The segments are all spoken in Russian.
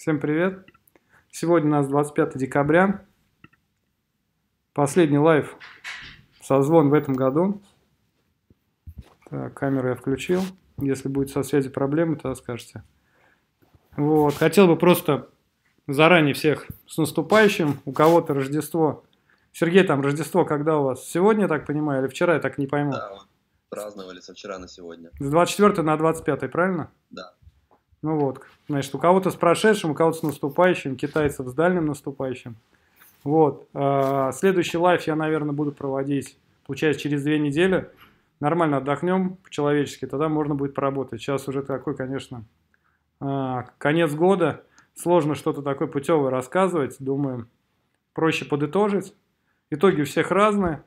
Всем привет! Сегодня у нас 25 декабря, последний лайв созвон в этом году. Так, камеру я включил. Если будет со связью проблемы, то скажете. Вот. Хотел бы просто заранее всех с наступающим. У кого-то Рождество. Сергей, там Рождество когда у вас? Сегодня, я так понимаю, или вчера, я так не пойму. Да, праздновали со вчера на сегодня. С 24 на 25, правильно? Да. Ну вот, значит, у кого-то с прошедшим, у кого-то с наступающим, китайцев с дальним наступающим. Вот. Следующий лайв я, наверное, буду проводить, получается, через 2 недели. Нормально отдохнем по-человечески, тогда можно будет поработать. Сейчас уже такой, конечно, конец года. Сложно что-то такое путевое рассказывать. Думаю, проще подытожить. Итоги у всех разные.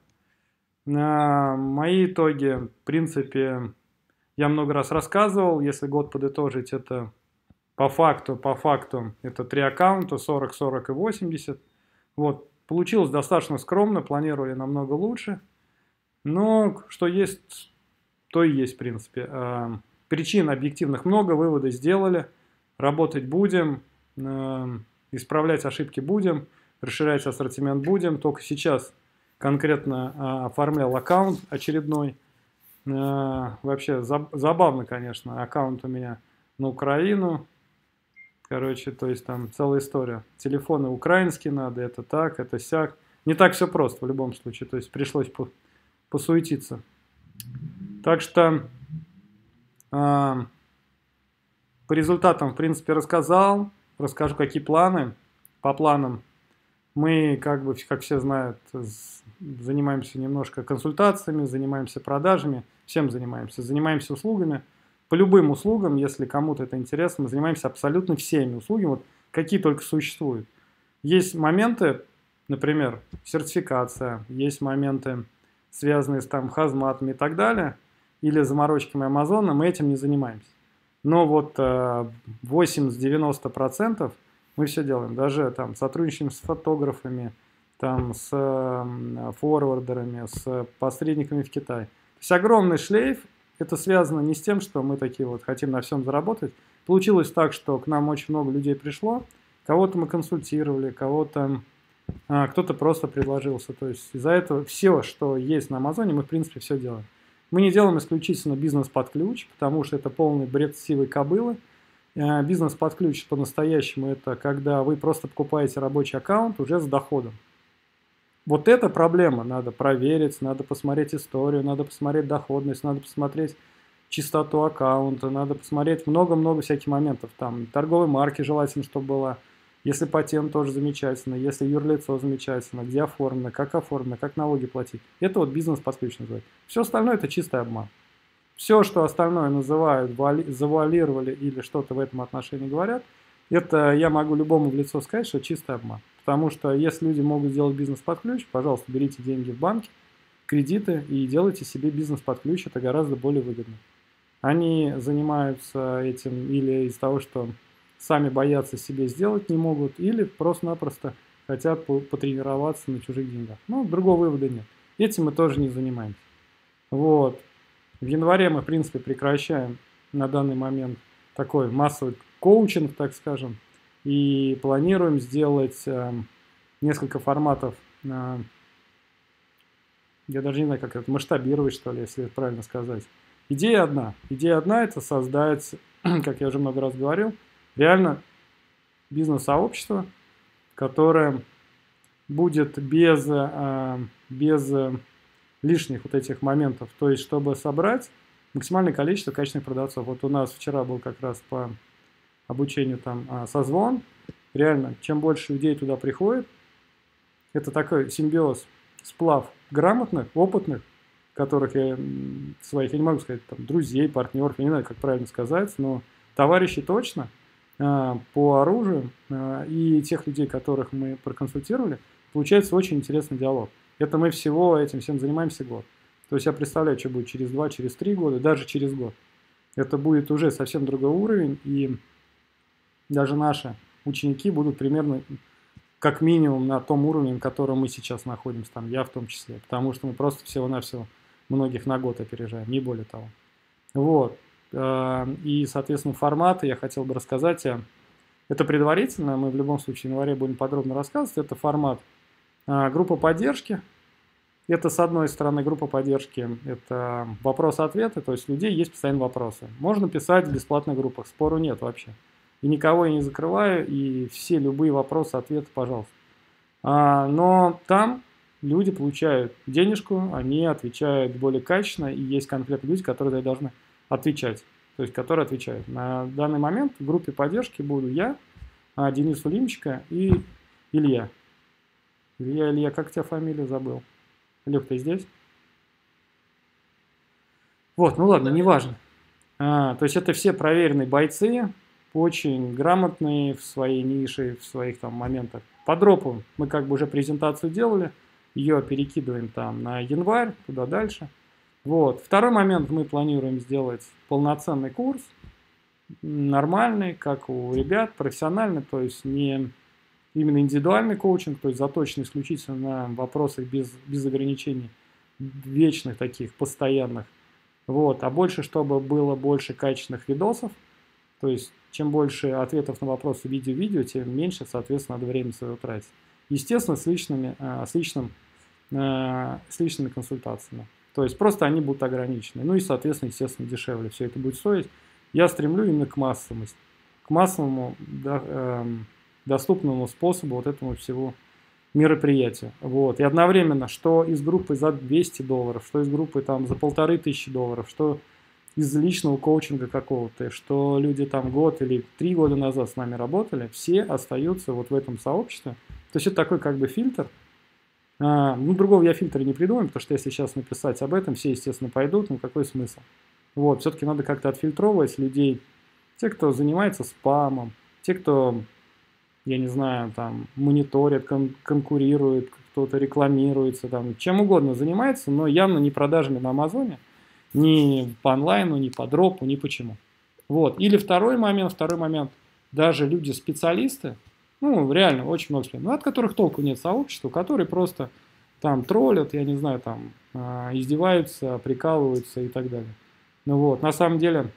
Мои итоги, в принципе, я много раз рассказывал. Если год подытожить, это по факту, это 3 аккаунта, 40, 40 и 80. Вот, получилось достаточно скромно, планировали намного лучше. Но что есть, то и есть, в принципе. Причин объективных много, выводы сделали. Работать будем, исправлять ошибки будем, расширять ассортимент будем. Только сейчас конкретно оформлял аккаунт очередной. Вообще забавно, конечно, аккаунт у меня на Украину. Короче, то есть там целая история. Телефоны украинские надо, это так, это сяк. Не так все просто в любом случае. То есть пришлось посуетиться. Так что по результатам, в принципе, рассказал. Расскажу, какие планы. По планам мы, как все знают, занимаемся немножко консультациями, занимаемся продажами. Всем занимаемся. Занимаемся услугами. По любым услугам, если кому-то это интересно, мы занимаемся абсолютно всеми услугами, вот какие только существуют. Есть моменты, например, сертификация, есть моменты, связанные с там хазматами и так далее, или заморочками Амазона, мы этим не занимаемся. Но вот 80-90% мы все делаем. Даже там сотрудничаем с фотографами, там, с форвардерами, с посредниками в Китае. То есть огромный шлейф. Это связано не с тем, что мы такие вот хотим на всем заработать. Получилось так, что к нам очень много людей пришло. Кого-то мы консультировали, кто-то просто предложился. То есть из-за этого все, что есть на Амазоне, мы в принципе все делаем. Мы не делаем исключительно бизнес под ключ, потому что это полный бред сивой кобылы. Бизнес под ключ по-настоящему это когда вы просто покупаете рабочий аккаунт уже с доходом. Вот эта проблема надо проверить, надо посмотреть историю, надо посмотреть доходность, надо посмотреть чистоту аккаунта, надо посмотреть много-много всяких моментов. Там торговой марки желательно, чтобы была. Если патент, тоже замечательно. Если юрлицо, замечательно. Где оформлено, как налоги платить. Это вот бизнес под ключ называется. Все остальное это чистый обман. Все, что остальное называют, завуалировали или что-то в этом отношении говорят, это я могу любому в лицо сказать, что чистый обман. Потому что если люди могут сделать бизнес под ключ, пожалуйста, берите деньги в банке, кредиты и делайте себе бизнес под ключ, это гораздо более выгодно. Они занимаются этим или из-за того, что сами боятся себе сделать не могут, или просто-напросто хотят потренироваться на чужих деньгах. Ну, другого вывода нет. Этим мы тоже не занимаемся. Вот. В январе мы, в принципе, прекращаем на данный момент такой массовый коучинг, так скажем, и планируем сделать несколько форматов, я даже не знаю, как это, масштабировать, что ли, если это правильно сказать. Идея одна это создать, как я уже много раз говорил, реально бизнес-сообщество, которое будет без лишних вот этих моментов, то есть чтобы собрать максимальное количество качественных продавцов. Вот у нас вчера был как раз по обучению там созвон. Реально, чем больше людей туда приходит, это такой симбиоз, сплав грамотных, опытных, которых я своих, я не могу сказать, там, друзей, партнеров, я не знаю, как правильно сказать, но товарищей точно по оружию и тех людей, которых мы проконсультировали, получается очень интересный диалог. Это мы этим всем занимаемся год. То есть я представляю, что будет через 2, через 3 года, даже через год. Это будет уже совсем другой уровень, и даже наши ученики будут примерно как минимум на том уровне, на котором мы сейчас находимся, там я в том числе, потому что мы просто всего-навсего многих на год опережаем, не более того. Вот. И, соответственно, форматы я хотел бы рассказать о Это предварительно, мы в любом случае в январе будем подробно рассказывать. Это формат группа поддержки. Это, с одной стороны, группа поддержки, это вопросы-ответы, то есть у людей есть постоянно вопросы. Можно писать в бесплатных группах, спору нет вообще. И никого я не закрываю, и все любые вопросы, ответы, пожалуйста. Но там люди получают денежку, они отвечают более качественно, и есть конкретные люди, которые должны отвечать. То есть, которые отвечают. На данный момент в группе поддержки буду я, Денис Улимченко и Илья. Илья, как у тебя фамилия, забыл? Лёх, ты здесь? Вот, ну ладно, неважно. То есть это все проверенные бойцы, очень грамотные в своей нише, в своих там моментах. По дропу мы как бы уже презентацию делали, ее перекидываем там на январь, туда дальше. Вот. Второй момент, мы планируем сделать полноценный курс, нормальный, как у ребят, профессиональный, то есть не именно индивидуальный коучинг, то есть заточен исключительно на вопросы без ограничений, вечных таких, постоянных. Вот. А больше, чтобы было больше качественных видосов, то есть чем больше ответов на вопросы видео, тем меньше, соответственно, надо время своего тратить. Естественно, с личными консультациями. То есть просто они будут ограничены. Ну и, соответственно, естественно, дешевле все это будет стоить. Я стремлю именно к массовости, к массовому доступному способу вот этому всего мероприятия. Вот. И одновременно, что из группы за $200, что из группы там за $1500, что из личного коучинга какого-то, что люди там год или 3 года назад с нами работали, все остаются вот в этом сообществе. То есть это такой как бы фильтр. Ну, другого я фильтра не придумаю, потому что если сейчас написать об этом, все, естественно, пойдут, ну какой смысл? Вот, все-таки надо как-то отфильтровывать людей. Те, кто занимается спамом, те, кто, я не знаю, там, мониторит, конкурирует, кто-то рекламируется, там, чем угодно занимается, но явно не продажами на Амазоне, ни по онлайну, ни по дропу, ни почему. Вот. Или второй момент, даже люди-специалисты, ну, реально, очень много специалистов, от которых толку нет сообщества, которые просто там троллят, я не знаю, там, издеваются, прикалываются и так далее. Ну вот, на самом деле,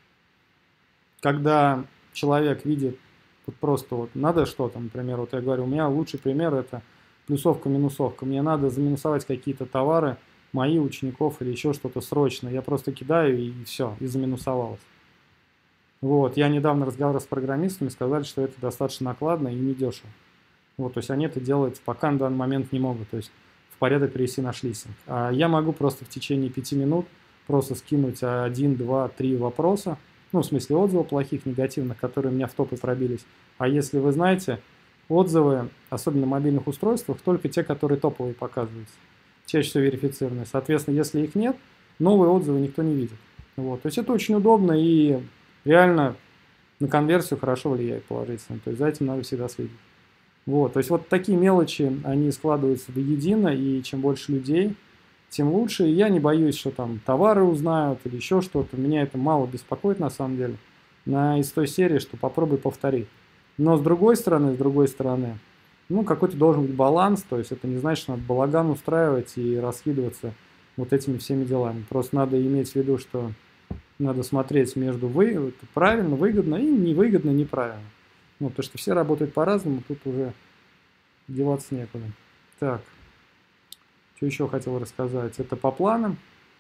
когда человек видит вот просто вот надо что-то, например, вот я говорю, у меня лучший пример это плюсовка-минусовка. Мне надо заминусовать какие-то товары, мои, учеников или еще что-то срочно. Я просто кидаю и все, и заминусовалось. Вот, я недавно разговаривал с программистами, сказали, что это достаточно накладно и недешево. Вот, то есть они это делать пока на данный момент не могут, то есть в порядок привести наш листинг. А я могу просто в течение 5 минут просто скинуть 1, 2, 3 вопроса, ну, в смысле отзывов плохих, негативных, которые у меня в топы пробились. А если вы знаете, отзывы, особенно на мобильных устройствах, только те, которые топовые показываются, чаще всего верифицированные. Соответственно, если их нет, новые отзывы никто не видит. Вот. То есть это очень удобно и реально на конверсию хорошо влияет положительно. То есть за этим надо всегда следить. Вот. То есть вот такие мелочи, они складываются воедино, и чем больше людей, тем лучше. И я не боюсь, что там товары узнают или еще что-то. Меня это мало беспокоит на самом деле. Из той серии, что попробуй повторить. Но с другой стороны, ну, какой-то должен быть баланс. То есть это не значит, что надо балаган устраивать и раскидываться вот этими всеми делами. Просто надо иметь в виду, что надо смотреть между правильно, выгодно и невыгодно, неправильно. Ну, потому что все работают по-разному, тут уже деваться некуда. Так. Что еще хотел рассказать? Это по планам.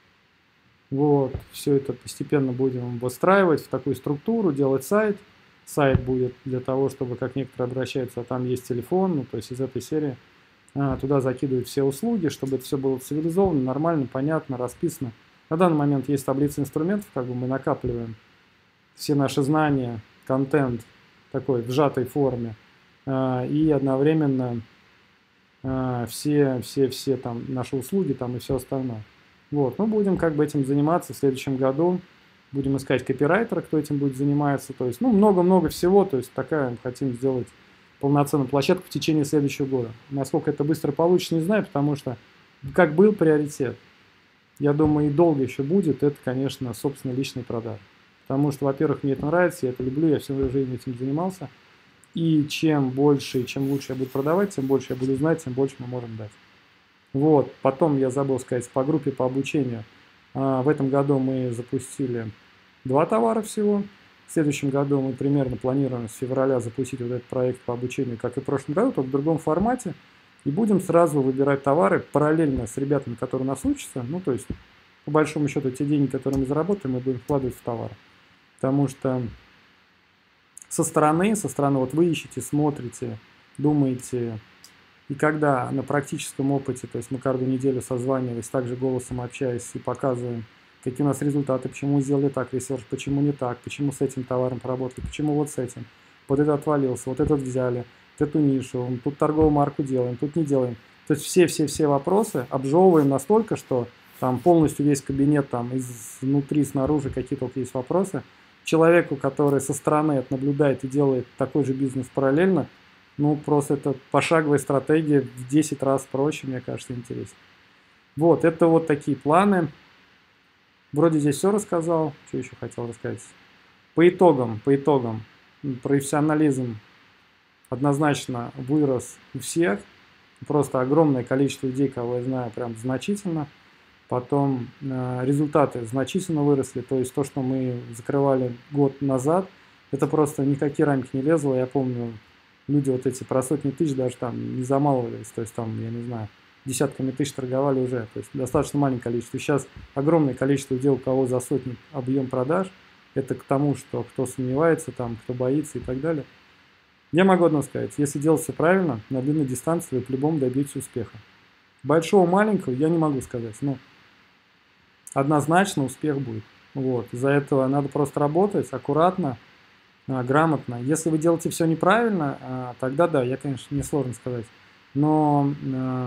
Вот, все это постепенно будем выстраивать в такую структуру, делать сайт. Сайт будет для того, чтобы, как некоторые обращаются, а там есть телефон, ну, то есть из этой серии туда закидывают все услуги, чтобы это все было цивилизованно, нормально, понятно, расписано. На данный момент есть таблица инструментов, как бы мы накапливаем все наши знания, контент такой в сжатой форме и одновременно все там наши услуги там и все остальное. Вот, мы будем как бы этим заниматься в следующем году. Будем искать копирайтера, кто этим будет заниматься. То есть, ну, много-много всего. То есть, такая хотим сделать полноценную площадку в течение следующего года. Насколько это быстро получится, не знаю, потому что как был приоритет, я думаю, и долго еще будет, это, конечно, собственно, личные продажи. Потому что, во-первых, мне это нравится, я это люблю, я всю жизнь этим занимался. И чем больше и чем лучше я буду продавать, тем больше я буду знать, тем больше мы можем дать. Вот, потом я забыл сказать, по группе по обучению. В этом году мы запустили 2 товара всего. В следующем году мы примерно планируем с февраля запустить вот этот проект по обучению, как и в прошлом году, только в другом формате. И будем сразу выбирать товары параллельно с ребятами, которые у нас учатся. Ну, то есть, по большому счету, те деньги, которые мы заработаем, мы будем вкладывать в товары. Потому что со стороны вот вы ищете, смотрите, думаете. И когда на практическом опыте, то есть мы каждую неделю созваниваясь, также голосом общаясь и показываем, какие у нас результаты, почему сделали так, ресерч, почему не так, почему с этим товаром поработали, почему вот с этим. Вот этот отвалился, вот этот взяли, вот эту нишу, тут торговую марку делаем, тут не делаем. То есть все вопросы обжевываем настолько, что там полностью весь кабинет, там изнутри, снаружи какие только есть вопросы. Человеку, который со стороны это наблюдает и делает такой же бизнес параллельно, ну просто это пошаговая стратегия в 10 раз проще, мне кажется, интереснее. Вот, это вот такие планы. Вроде здесь все рассказал, что еще хотел рассказать. По итогам, профессионализм однозначно вырос у всех. Просто огромное количество людей, кого я знаю, прям значительно. Потом результаты значительно выросли. То есть то, что мы закрывали год назад, это просто никакие рамки не лезло. Я помню, люди вот эти про сотни тысяч даже там не замалывались. То есть там, я не знаю, десятками тысяч торговали уже. То есть достаточно маленькое количество. Сейчас огромное количество дел, у кого за сотни объем продаж. Это к тому, что кто сомневается, там, кто боится и так далее. Я могу одно сказать. Если делать все правильно, на длинной дистанции вы по-любому добьетесь успеха. Большого, маленького я не могу сказать. Но однозначно успех будет. Вот. Из-за этого надо просто работать аккуратно, грамотно. Если вы делаете все неправильно, тогда да, я, конечно, не сложно сказать. Но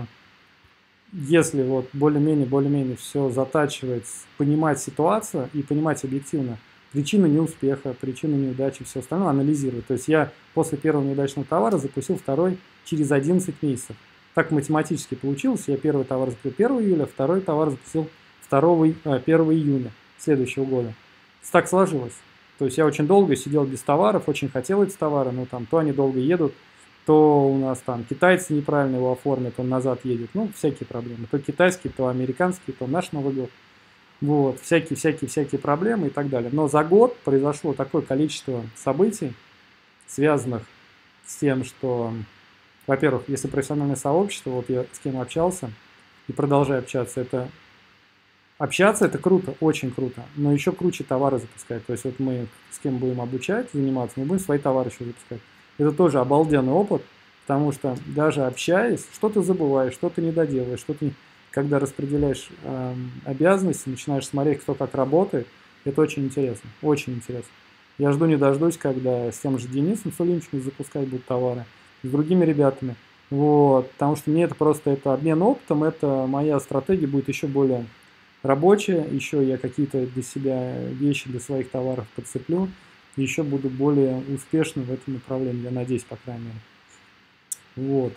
если вот более-менее все затачивать, понимать ситуацию и понимать объективно причины неуспеха, причины неудачи, все остальное анализировать. То есть я после первого неудачного товара запустил второй через 11 месяцев. Так математически получилось. Я первый товар запустил 1 июля, второй товар запустил 1 июня следующего года. Так сложилось. То есть я очень долго сидел без товаров, очень хотел эти товары, но там то они долго едут, то у нас там китайцы неправильно его оформят, он назад едет. Ну, всякие проблемы. То китайский, то американский, то наш Новый год. Вот, всякие проблемы и так далее. Но за год произошло такое количество событий, связанных с тем, что, во-первых, если профессиональное сообщество, вот я с кем общался и продолжаю общаться, это круто, очень круто, но еще круче товары запускать. То есть вот мы с кем будем обучать, заниматься, мы будем свои товары еще запускать. Это тоже обалденный опыт, потому что даже общаясь, что-то забываешь, что-то не доделаешь, когда распределяешь обязанности, начинаешь смотреть, кто как работает, это очень интересно, очень интересно. Я жду не дождусь, когда с тем же Денисом Сулимчиком запускать будут товары, с другими ребятами. Вот, потому что мне это обмен опытом, это моя стратегия будет еще более рабочая, еще я какие-то для себя вещи для своих товаров подцеплю, и еще буду более успешным в этом направлении, я надеюсь, по крайней мере. Вот.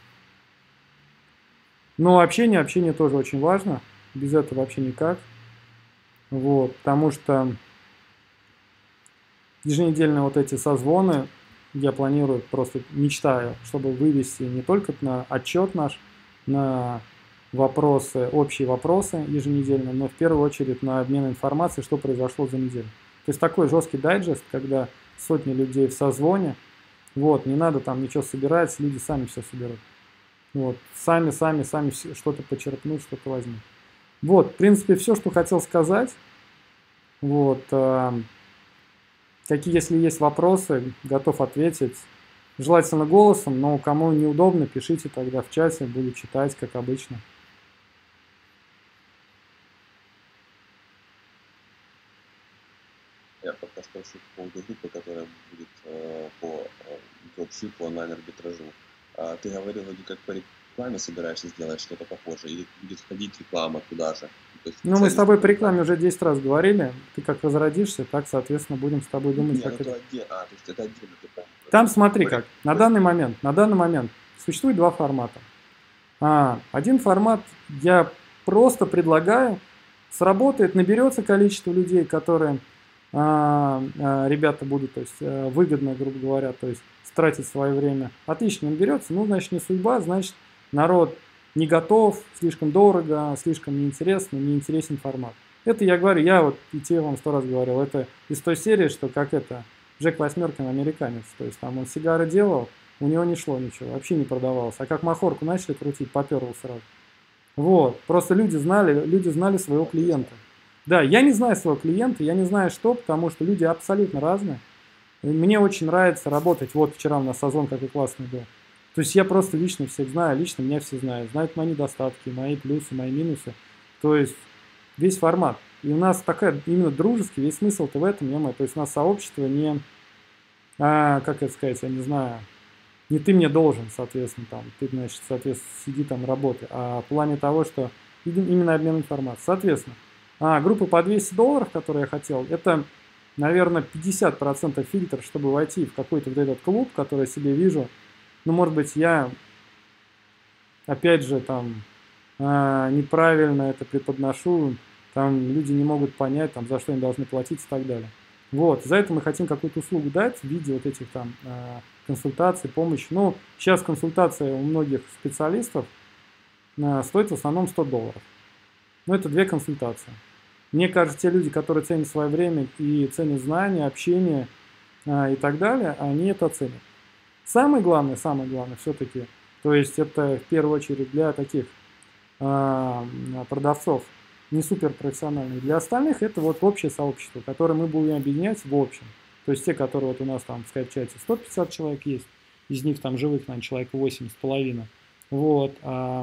Но общение тоже очень важно, без этого вообще никак. Вот, потому что еженедельные вот эти созвоны я планирую, просто мечтаю, чтобы вывести не только на отчет наш, на вопросы, общие вопросы еженедельно, но в первую очередь на обмен информацией, что произошло за неделю. То есть такой жесткий дайджест, когда сотни людей в созвоне, вот, не надо там ничего собирать, люди сами все соберут. Вот, сами что-то почерпнут, что-то возьмут. Вот, в принципе, все, что хотел сказать. Вот, если есть вопросы, готов ответить. Желательно голосом, но кому неудобно, пишите тогда в чате, буду читать, как обычно. Я пока спрошу по поводу группы, которая будет по дропшипу, онлайн-арбитражу. Ты говорил, вроде как по рекламе собираешься сделать что-то похожее, или будет входить реклама туда же? То есть, мы с тобой по рекламе уже 10 раз говорили. Ты как разродишься, так, соответственно, будем с тобой думать, как это. То есть это отдельно. Там смотри как. На данный момент существует два формата. Один формат я просто предлагаю, сработает, наберется количество людей, которые ребята будут, то есть выгодно, грубо говоря, то есть тратить свое время. Отлично, не берется, ну, значит, не судьба, значит, народ не готов, слишком дорого, слишком неинтересно, неинтересен формат. Это я говорю, я вот и тебе вам 100 раз говорил, это из той серии, что как это, Джек Восьмеркин американец, то есть там он сигары делал, у него не шло ничего, вообще не продавалось. А как махорку начали крутить, поперло сразу. Вот, просто люди знали своего клиента. Да, я не знаю своего клиента, я не знаю что, потому что люди абсолютно разные. И мне очень нравится работать, вот вчера у нас созвон какой классный был. То есть я просто лично всех знаю, лично меня все знают, знают мои недостатки, мои плюсы, мои минусы. То есть весь формат. И у нас такая именно дружеский, весь смысл-то в этом, то есть у нас сообщество не, как это сказать, я не знаю, не ты мне должен, соответственно, там, ты, значит, соответственно, сиди там, работай, а в плане того, что именно обмен информацией. Соответственно, группа по $200, которую я хотел, это, наверное, 50% фильтр, чтобы войти в какой-то вот этот клуб, который я себе вижу. Ну, может быть, я, опять же, там, неправильно это преподношу, там люди не могут понять, там, за что они должны платить и так далее. Вот, за это мы хотим какую-то услугу дать в виде вот этих там консультаций, помощи. Ну, сейчас консультация у многих специалистов стоит в основном $100. Ну, это 2 консультации. Мне кажется, те люди, которые ценят свое время и ценят знания, общение и так далее, они это оценят. Самое главное все-таки, то есть это в первую очередь для таких продавцов не суперпрофессиональных. Для остальных это вот общее сообщество, которое мы будем объединять в общем. То есть те, которые вот у нас там в скайп-чате 150 человек есть, из них там живых, наверное, человек 8,5. Вот.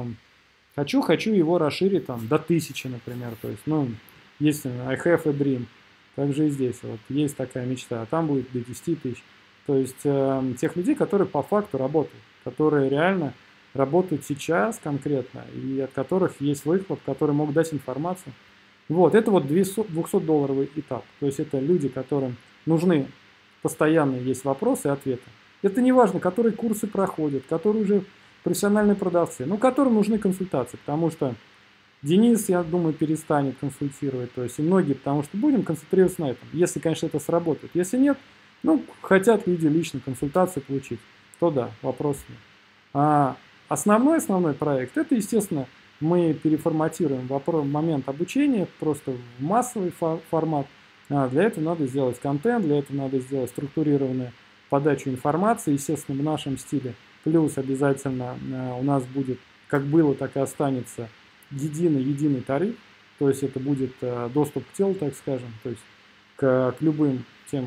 Хочу его расширить там до 1000, например. То есть, ну, есть I have a dream. Также и здесь вот есть такая мечта, а там будет до 10 тысяч. То есть тех людей, которые по факту работают, которые реально работают сейчас конкретно, и от которых есть выхлоп, которые могут дать информацию. Вот, это вот $200 этап. То есть это люди, которым нужны постоянные есть вопросы и ответы. Это не важно, которые курсы проходят, которые уже профессиональные продавцы, но которым нужны консультации, потому что Денис, я думаю, перестанет консультировать, то есть и многие, потому что будем концентрироваться на этом, если, конечно, это сработает. Если нет, ну, хотят люди лично консультации получить, то да, вопрос нет. А основной проект, это, естественно, мы переформатируем момент обучения просто в массовый формат. Для этого надо сделать контент, для этого надо сделать структурированную подачу информации, естественно, в нашем стиле. Плюс обязательно у нас будет, как было, так и останется, единый тариф. То есть это будет доступ к телу, так скажем, то есть к любым тем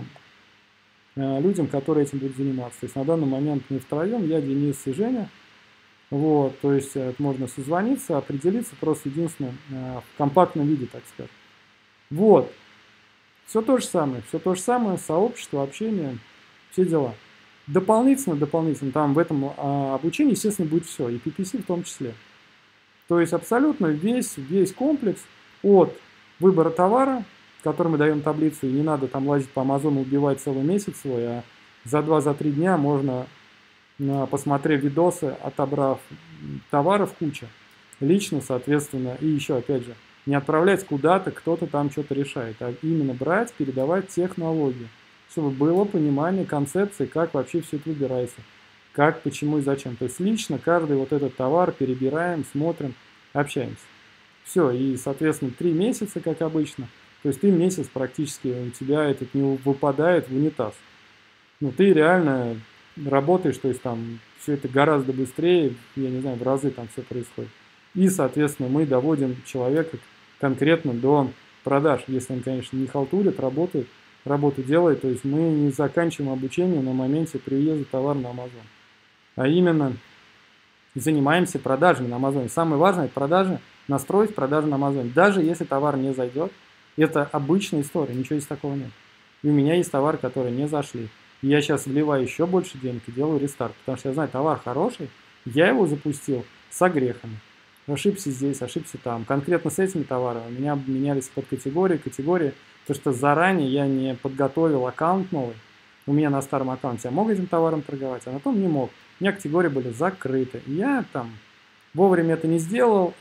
людям, которые этим будут заниматься. То есть на данный момент мы втроем, я, Денис и Женя. Вот, то есть можно созвониться, определиться просто единственное в компактном виде, так скажем. Вот. Все то же самое, сообщество, общение, все дела. Дополнительно, там в этом обучении, естественно, будет все, и PPC в том числе. То есть абсолютно весь комплекс от выбора товара, который мы даем таблицу, и не надо там лазить по Амазону, убивать целый месяц свой, а за 2-3 дня можно, посмотрев видосы, отобрав товаров куча, лично, соответственно, и еще, опять же, не отправлять куда-то, кто-то там что-то решает, а именно брать, передавать технологии, чтобы было понимание концепции, как вообще все это выбирается, как, почему и зачем. То есть лично каждый вот этот товар перебираем, смотрим, общаемся. Все, и, соответственно, 3 месяца, как обычно, то есть 3 месяца практически у тебя этот не выпадает в унитаз. Ну, ты реально работаешь, то есть там все это гораздо быстрее, я не знаю, в разы там все происходит. И, соответственно, мы доводим человека конкретно до продаж, если он, конечно, не халтурит, работу делает, то есть мы не заканчиваем обучение на моменте приезда товара на Amazon, а именно занимаемся продажами на Amazon. Самое важное – это продажи, настроить продажи на Amazon. Даже если товар не зайдет, это обычная история, ничего из такого нет. И у меня есть товары, которые не зашли. И я сейчас вливаю еще больше денег и делаю рестарт, потому что я знаю, товар хороший, я его запустил с огрехами. Ошибся здесь, ошибся там. Конкретно с этими товарами у меня менялись категории, потому что заранее я не подготовил аккаунт новый. У меня на старом аккаунте я мог этим товаром торговать, а на том не мог. У меня категории были закрыты. И я там вовремя это не сделал,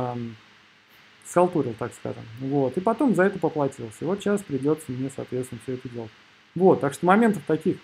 схалтурил, так скажем. Вот. И потом за это поплатился. И вот сейчас придется мне, соответственно, все это делать. Вот. Так что моментов таких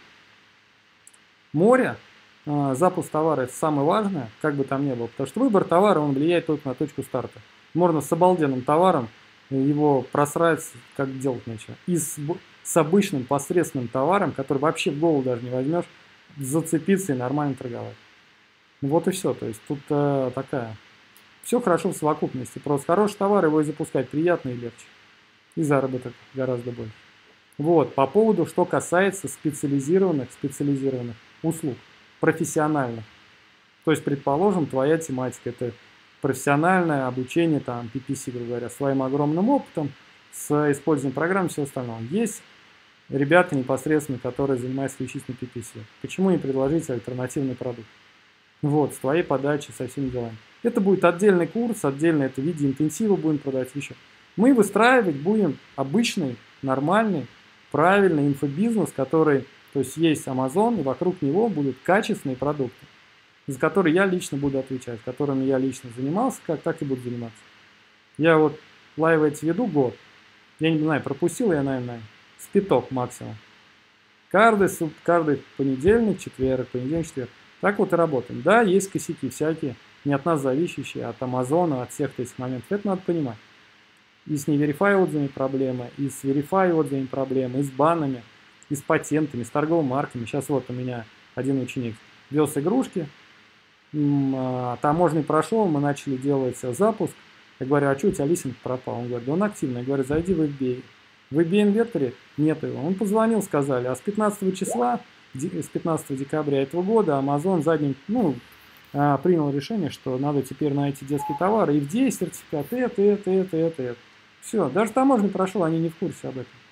море. Запуск товара – это самое важное, как бы там ни было. Потому что выбор товара, он влияет только на точку старта. Можно с обалденным товаром его просрать, как делать нечего. И с обычным посредственным товаром, который вообще в голову даже не возьмешь, зацепиться и нормально торговать. Вот и все. То есть тут такая... Все хорошо в совокупности. Просто хороший товар, его и запускать приятно и легче. И заработок гораздо больше. Вот, по поводу, что касается специализированных услуг, профессиональных. То есть, предположим, твоя тематика – это профессиональное обучение, там, PPC, грубо говоря, своим огромным опытом, с использованием программ и всего остального. Есть ребята непосредственно, которые занимаются исключительно PPC. Почему не предложить альтернативный продукт? Вот, с твоей подачей, со всеми делами. Это будет отдельный курс, отдельно это в виде интенсива будем продавать еще. Мы выстраивать будем обычный, нормальный, правильный инфобизнес, который, то есть Amazon, и вокруг него будут качественные продукты, за которые я лично буду отвечать, которыми я лично занимался, так и буду заниматься. Я вот лайвы эти веду год. Я не знаю, пропустил я, наверное, с пяток максимум. Каждый понедельник, четверг. Так вот и работаем. Да, есть косяки всякие, не от нас зависящие, от Амазона, от всех этих моментов. Это надо понимать. И с неверифай отзывами проблемы, и с верифай отзывами проблемы, и с банами, и с патентами, с торговыми марками. Сейчас вот у меня один ученик вез игрушки, таможенный прошел, мы начали делать запуск. Я говорю, а что у тебя листинг пропал? Он говорит, да он активный. Я говорю, зайди в FBA. В FBA инверторе нет его. Он позвонил, сказали, а с 15 числа, с 15 декабря этого года Amazon принял решение, что надо теперь на эти детские товары, и в FDA сертификат, это. Все, даже таможенный прошел, они не в курсе об этом.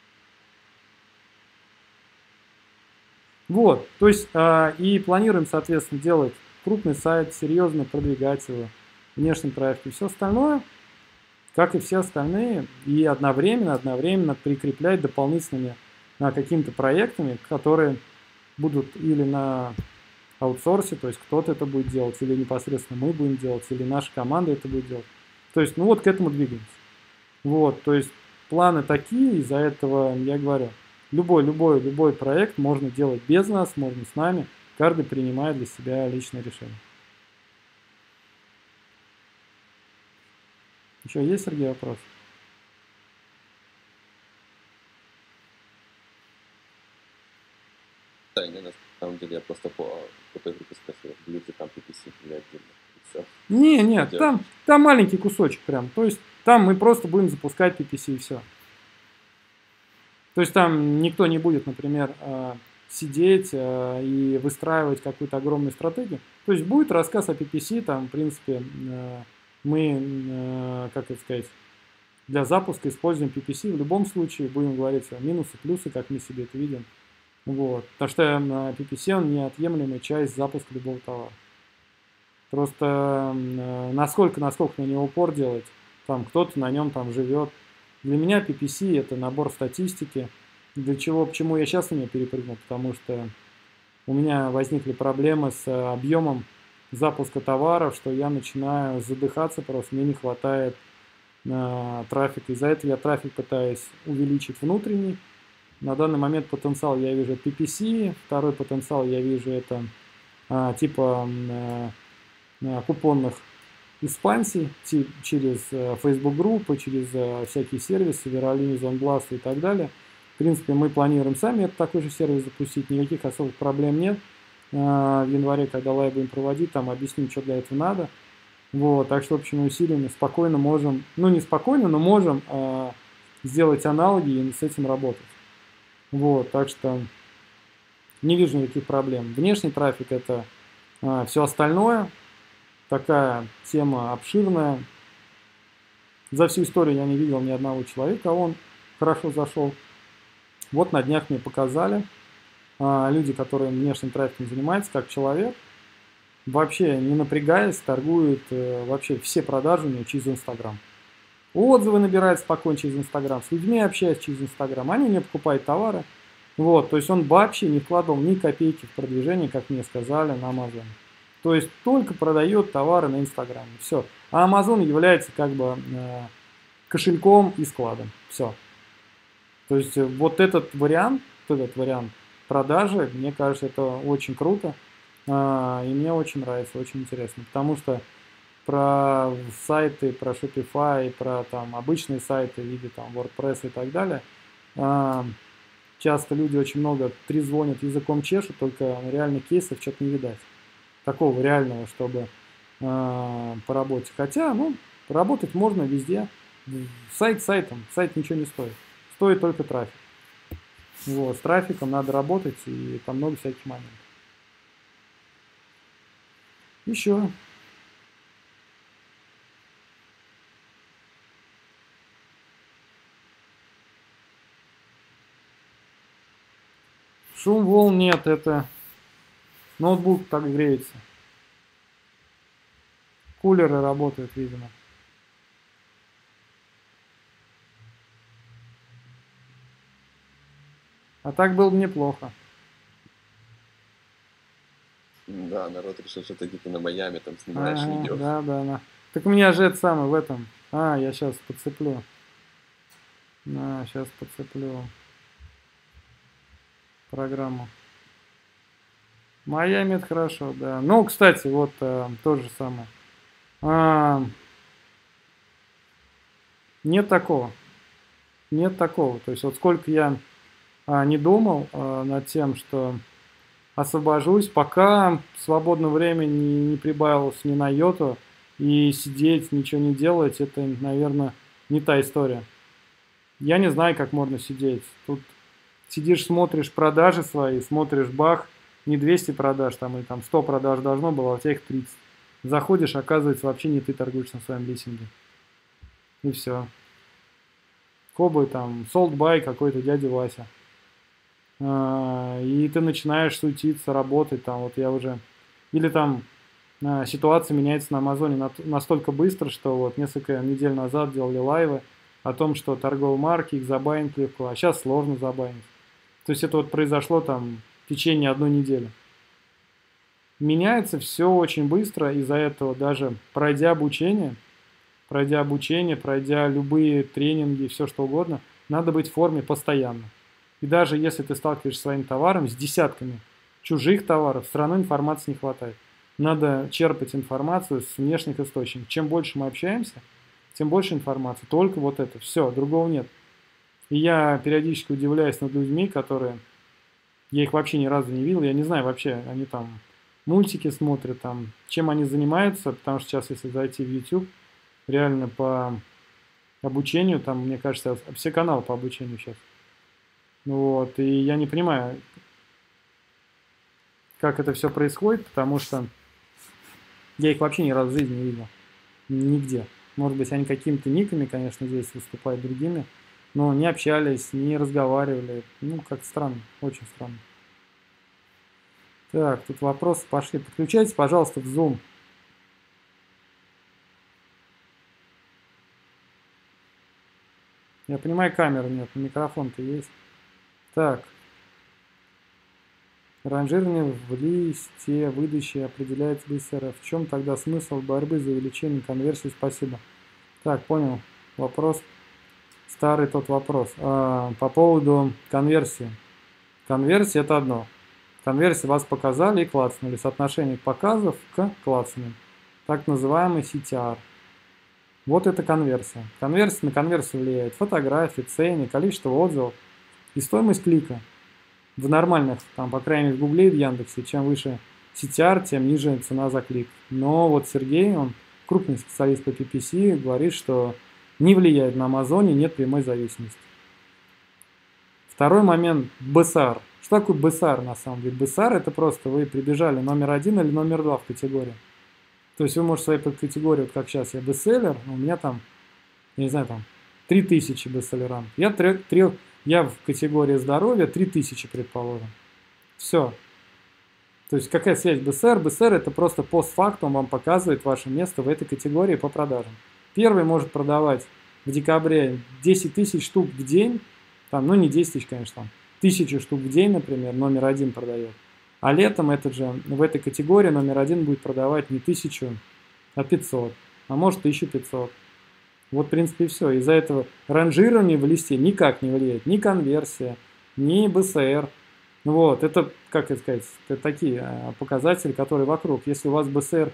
Вот, то есть, и планируем, соответственно, делать крупный сайт, серьезно продвигать его, внешний трафик и все остальное, как и все остальные, и одновременно прикреплять дополнительными какими-то проектами, которые будут или на аутсорсе, то есть кто-то это будет делать, или непосредственно мы будем делать, или наша команда это будет делать. То есть, к этому двигаемся. Вот, то есть, планы такие, из-за этого, я говорю, любой проект можно делать без нас, можно с нами, каждый принимает для себя личное решение. Еще есть, Сергей, вопрос? Да, не, на самом деле я просто по той группе спросил, будет ли там PPC или отдельно, и все. Нет, там маленький кусочек прям, то есть там мы просто будем запускать PPC и все. То есть там никто не будет, например, сидеть и выстраивать какую-то огромную стратегию. То есть будет рассказ о PPC, там, в принципе, мы, для запуска используем PPC. В любом случае будем говорить о минусы, плюсы, как мы себе это видим. Вот. Потому что PPC, он неотъемлемая часть запуска любого товара. Просто насколько на него упор делать, там кто-то на нем там живет. Для меня PPC это набор статистики. Почему я сейчас на нее перепрыгнул? Потому что у меня возникли проблемы с объемом запуска товаров, что я начинаю задыхаться просто, мне не хватает трафика. Из-за этого я трафик пытаюсь увеличить внутренний. На данный момент потенциал я вижу PPC, второй потенциал я вижу это типа купонных экспансий через Facebook группы, через всякие сервисы, Veralini, ZoneBlast и так далее. В принципе, мы планируем сами такой же сервис запустить, никаких особых проблем нет. В январе, когда лайв будем проводить, там объясним, что для этого надо. Вот, так что общими усилиями спокойно можем, не спокойно, но можем сделать аналоги и с этим работать. Вот, так что не вижу никаких проблем. Внешний трафик это все остальное. Такая тема обширная. За всю историю я не видел ни одного человека, он хорошо зашел. Вот на днях мне показали люди, которые внешним трафиком занимаются, как человек, вообще не напрягаясь, торгуют вообще все продажи у него через Инстаграм. Отзывы набирает спокойно через Инстаграм, с людьми общается через Инстаграм, они у него покупают товары. Вот, то есть он вообще не вкладывал ни копейки в продвижение, как мне сказали, на Амазоне. То есть только продает товары на Инстаграме. Все. А Amazon является как бы кошельком и складом. Все. То есть вот этот вариант продажи, мне кажется, это очень круто. И мне очень нравится, очень интересно. Потому что про сайты, про Shopify, про там обычные сайты в виде там WordPress и так далее. Часто люди очень много трезвонят, языком чешут, только реальных кейсов что-то не видать. Такого реального, чтобы по работе. Хотя, ну, работать можно везде. Сайт сайтом, сайт ничего не стоит. Стоит только трафик. Вот, с трафиком надо работать, и там много всяких моментов. Еще. Шум волн нет, это ноутбук так греется. Кулеры работают, видимо. А так было бы неплохо. Да, народ решил, что ты где-то на Майами там снимаешь видео. Да. Так у меня же это самое в этом. Я сейчас подцеплю. Сейчас подцеплю программу. Майами это хорошо, да. Ну, кстати, вот то же самое. Нет такого. Нет такого. То есть вот сколько я не думал над тем, что освобожусь, пока свободного времени не прибавилось ни на йоту, и сидеть, ничего не делать, это, наверное, не та история. Я не знаю, как можно сидеть. Тут сидишь, смотришь продажи свои, смотришь бах, не 200 продаж, там, или там 100 продаж должно было, а у тебя их 30. Заходишь, оказывается, вообще не ты торгуешь на своем листинге. И все. Кобы там, sold by какой-то дядя Вася. И ты начинаешь суетиться, работать, там, вот я уже... Или там ситуация меняется на Амазоне настолько быстро, что вот несколько недель назад делали лайвы о том, что торговые марки, их забанить легко, а сейчас сложно забанить. То есть это вот произошло там в течение одной недели. Меняется все очень быстро, из-за этого даже пройдя обучение, пройдя любые тренинги, все что угодно, надо быть в форме постоянно. И даже если ты сталкиваешься с своим товаром, с десятками чужих товаров, все равно информации не хватает. Надо черпать информацию с внешних источников. Чем больше мы общаемся, тем больше информации. Только вот это. Все, другого нет. И я периодически удивляюсь над людьми, которые... Я их вообще ни разу не видел. Я не знаю вообще, они там мультики смотрят, там, чем они занимаются. Потому что сейчас, если зайти в YouTube, реально по обучению, там, мне кажется, все каналы по обучению сейчас. Вот, и я не понимаю, как это все происходит, потому что я их вообще ни разу в жизни не видел. Нигде. Может быть, они какими-то никами, конечно, здесь выступают другими, но не общались, не разговаривали. Ну, как-то странно, очень странно. Так, тут вопросы пошли. Подключайтесь, пожалуйста, в Zoom. Я понимаю, камеры нет, но микрофон-то есть. Так. Ранжирование в листе выдачи определяется быстро. В чем тогда смысл борьбы за увеличение конверсии? Спасибо. Так, понял. Вопрос. Старый тот вопрос. По поводу конверсии. Конверсия это одно. Конверсии вас показали и клацнули. Соотношение показов к клацанию. Так называемый CTR. Вот это конверсия. На конверсию влияет фотографии, цены, количество отзывов и стоимость клика. В нормальных, там, по крайней мере, в Гугле и в Яндексе, чем выше CTR, тем ниже цена за клик. Но вот Сергей, он крупный специалист по PPC, говорит, что не влияет на Амазоне, нет прямой зависимости. Второй момент – BSR. Что такое BSR на самом деле? BSR – это просто вы прибежали номер 1 или номер 2 в категории. То есть вы можете своей категории, вот как сейчас я бестселлер, у меня там, я не знаю, там 3000 бестселлеров. Я в категории здоровья 3000, предположим. Все. То есть какая связь BSR? BSR это просто постфактум вам показывает ваше место в этой категории по продажам. Первый может продавать в декабре 10 тысяч штук в день. Там, ну не 10 тысяч, конечно, там 1000 штук в день, например, номер 1 продает. А летом в этой категории номер 1 будет продавать не 1000, а 500. А может 1500. Вот, в принципе, и все. Из-за этого ранжирование в листе никак не влияет. Ни конверсия, ни BSR. Вот, это, как это сказать, это такие показатели, которые вокруг. Если у вас BSR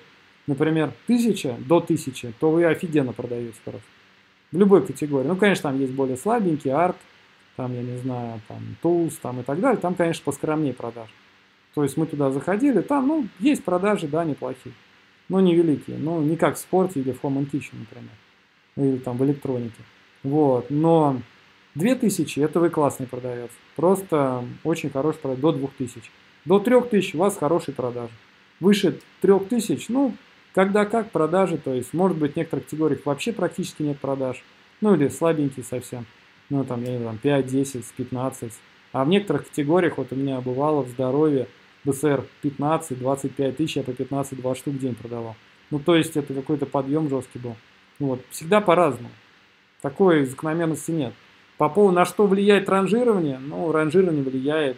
например, 1000 до 1000, то вы офигенно продаете просто. В любой категории. Ну, конечно, там есть более слабенький, арт, там, я не знаю, там, tools, там и так далее. Там, конечно, поскромнее продаж. То есть мы туда заходили, там, ну, есть продажи, да, неплохие, но невеликие. Ну, не как в спорте или в Home and Kitchen, например, или там в электронике. Вот, но 2000 это вы классный продавец. Просто очень хороший продавец, до 2000. До 3000 у вас хорошие продажи. Выше 3000, ну, когда как продажи, то есть, может быть, в некоторых категориях вообще практически нет продаж. Ну, или слабенькие совсем. Ну, там, я не знаю, 5, 10, 15. А в некоторых категориях, вот у меня бывало в здоровье, БСР 15-25 тысяч, я по 15-20 штук в день продавал. Ну, то есть, это какой-то подъем жесткий был. Вот, всегда по-разному. Такой закономерности нет. По поводу, на что влияет ранжирование, ну, ранжирование влияет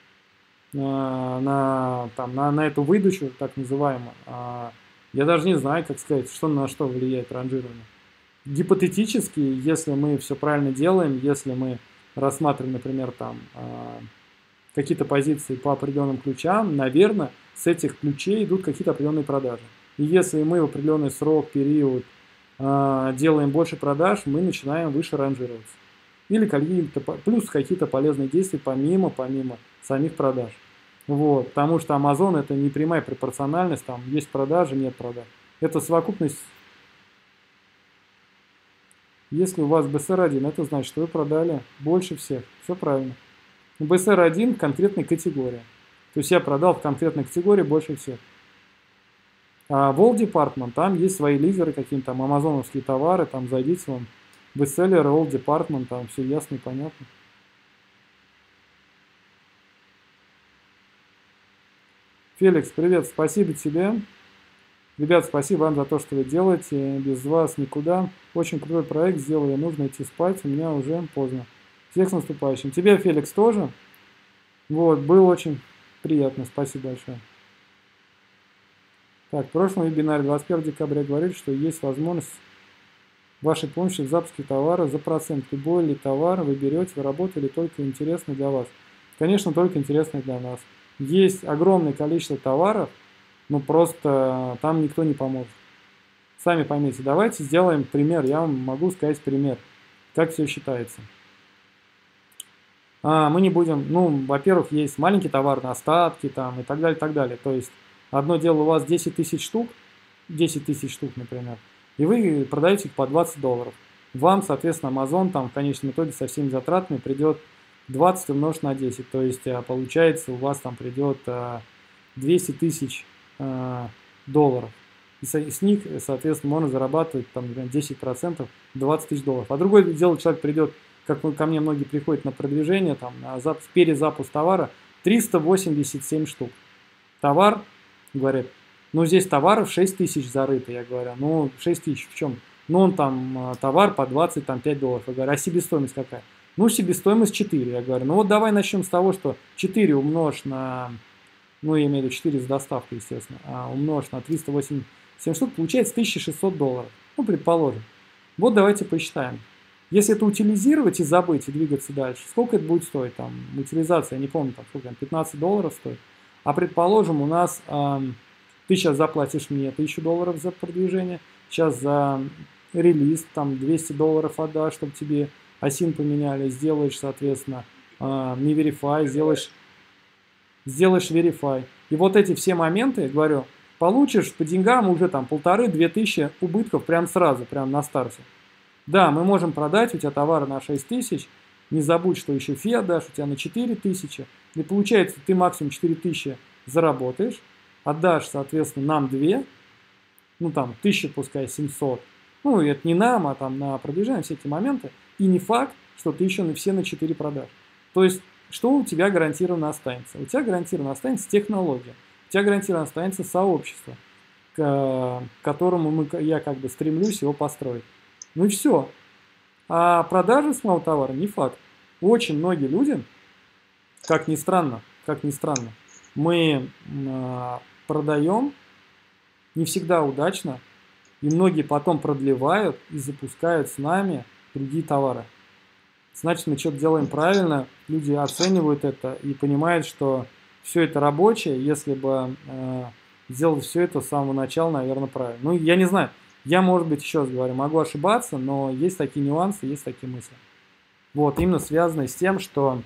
на эту выдачу, так называемую. Я даже не знаю, как сказать, что на что влияет ранжирование. Гипотетически, если мы все правильно делаем, если мы рассматриваем, например, там какие-то позиции по определенным ключам, наверное, с этих ключей идут какие-то определенные продажи. И если мы в определенный срок, период делаем больше продаж, мы начинаем выше ранжироваться. Или плюс какие-то полезные действия помимо самих продаж. Вот, потому что Amazon это не прямая пропорциональность, там есть продажи, нет продаж. Это совокупность. Если у вас BSR1, это значит, что вы продали больше всех. Все правильно. BSR1 конкретной категории. То есть я продал в конкретной категории больше всех. А в All Department, там есть свои лидеры, какие-то там амазоновские товары, там зайдите вам, бестселлеры, All Department, там все ясно и понятно. Феликс, привет, спасибо тебе. Ребят, спасибо вам за то, что вы делаете. Без вас никуда. Очень крутой проект сделали. Нужно идти спать. У меня уже поздно. Всех с наступающим. Тебе, Феликс, тоже. Вот, было очень приятно. Спасибо большое. Так, в прошлом вебинаре 21 декабря говорили, что есть возможность вашей помощи в запуске товара за процент. Любой ли товар вы берете, вы работаете, или только интересный для вас? Конечно, только интересный для нас. Есть огромное количество товаров, но просто там никто не поможет. Сами поймите. Давайте сделаем пример. Я вам могу сказать пример, как все считается. Мы не будем, ну, во-первых, есть маленький товар на остатки там и так далее, так далее. То есть одно дело у вас 10 тысяч штук, например, и вы продаете их по $20. Вам, соответственно, Amazon там в конечном итоге со всеми затратами придет 20 умножить на 10. То есть получается у вас там придет 200 тысяч долларов. И с них, соответственно, можно зарабатывать там, например, 10%, 20 тысяч долларов. А другое дело, человек придет, как ко мне многие приходят на продвижение, там, на перезапуск товара, 387 штук. Товар, говорят, ну здесь товаров 6 тысяч зарыто. Я говорю, ну 6 тысяч в чем? Ну он там товар по 25 долларов. Я говорю, а себестоимость какая? Ну себестоимость 4. Я говорю, ну вот давай начнем с того, что 4 умножь на, ну я имею в виду 4 с доставкой, естественно, умножь на 387 штук, получается 1600 долларов. Ну предположим. Вот давайте посчитаем. Если это утилизировать и забыть, и двигаться дальше, сколько это будет стоить? Там, утилизация, я не помню, там, сколько, 15 долларов стоит. А предположим, у нас ты сейчас заплатишь мне 1000 долларов за продвижение, сейчас за релиз там 200 долларов отдашь, чтобы тебе осин поменяли, сделаешь, соответственно, не verify, сделаешь verify. И вот эти все моменты, говорю, получишь по деньгам уже там 1500-2000 убытков прям сразу, прям на старте. Да, мы можем продать у тебя товары на 6 тысяч, не забудь, что еще фи отдашь, у тебя на 4 тысячи. И получается, ты максимум 4 тысячи заработаешь, отдашь, соответственно, нам 2, ну там 1000, пускай 700. Ну, это не нам, а там на продвижение, все эти моменты. И не факт, что ты еще все на 4 продашь. То есть, что у тебя гарантированно останется? У тебя гарантированно останется технология, у тебя гарантированно останется сообщество, к которому я как бы стремлюсь его построить. Ну и все. А продажи самого товара не факт. Очень многие люди, как ни странно, мы продаем не всегда удачно, и многие потом продлевают и запускают с нами другие товары. Значит, мы что-то делаем правильно, люди оценивают это и понимают, что все это рабочее. Если бы сделать все это с самого начала, наверное, правильно. Ну, я не знаю, я, может быть, еще раз говорю, могу ошибаться, но есть такие нюансы, есть такие мысли. Вот, именно связанные с тем, что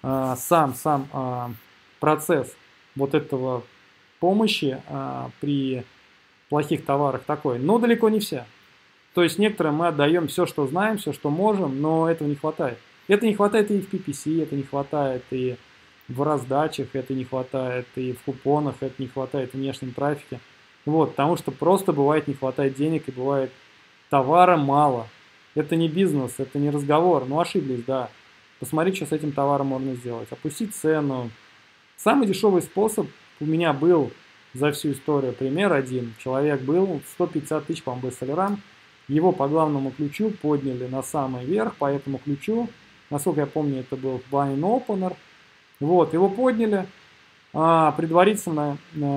сам процесс вот этого помощи при плохих товарах такой, но далеко не все. То есть некоторым мы отдаем все, что знаем, все, что можем, но этого не хватает. Это не хватает и в PPC, это не хватает и в раздачах, это не хватает и в купонах, это не хватает в внешнем трафике. Вот, потому что просто бывает не хватает денег и бывает товара мало. Это не бизнес, это не разговор. Ну, ошиблись, да. Посмотри, что с этим товаром можно сделать. Опустить цену. Самый дешевый способ у меня был за всю историю. Пример один. Человек был 150 тысяч, по-моему, бестселлерам. Его по главному ключу подняли на самый верх, по этому ключу. Насколько я помню, это был Wine Opener. Вот, его подняли. Предварительно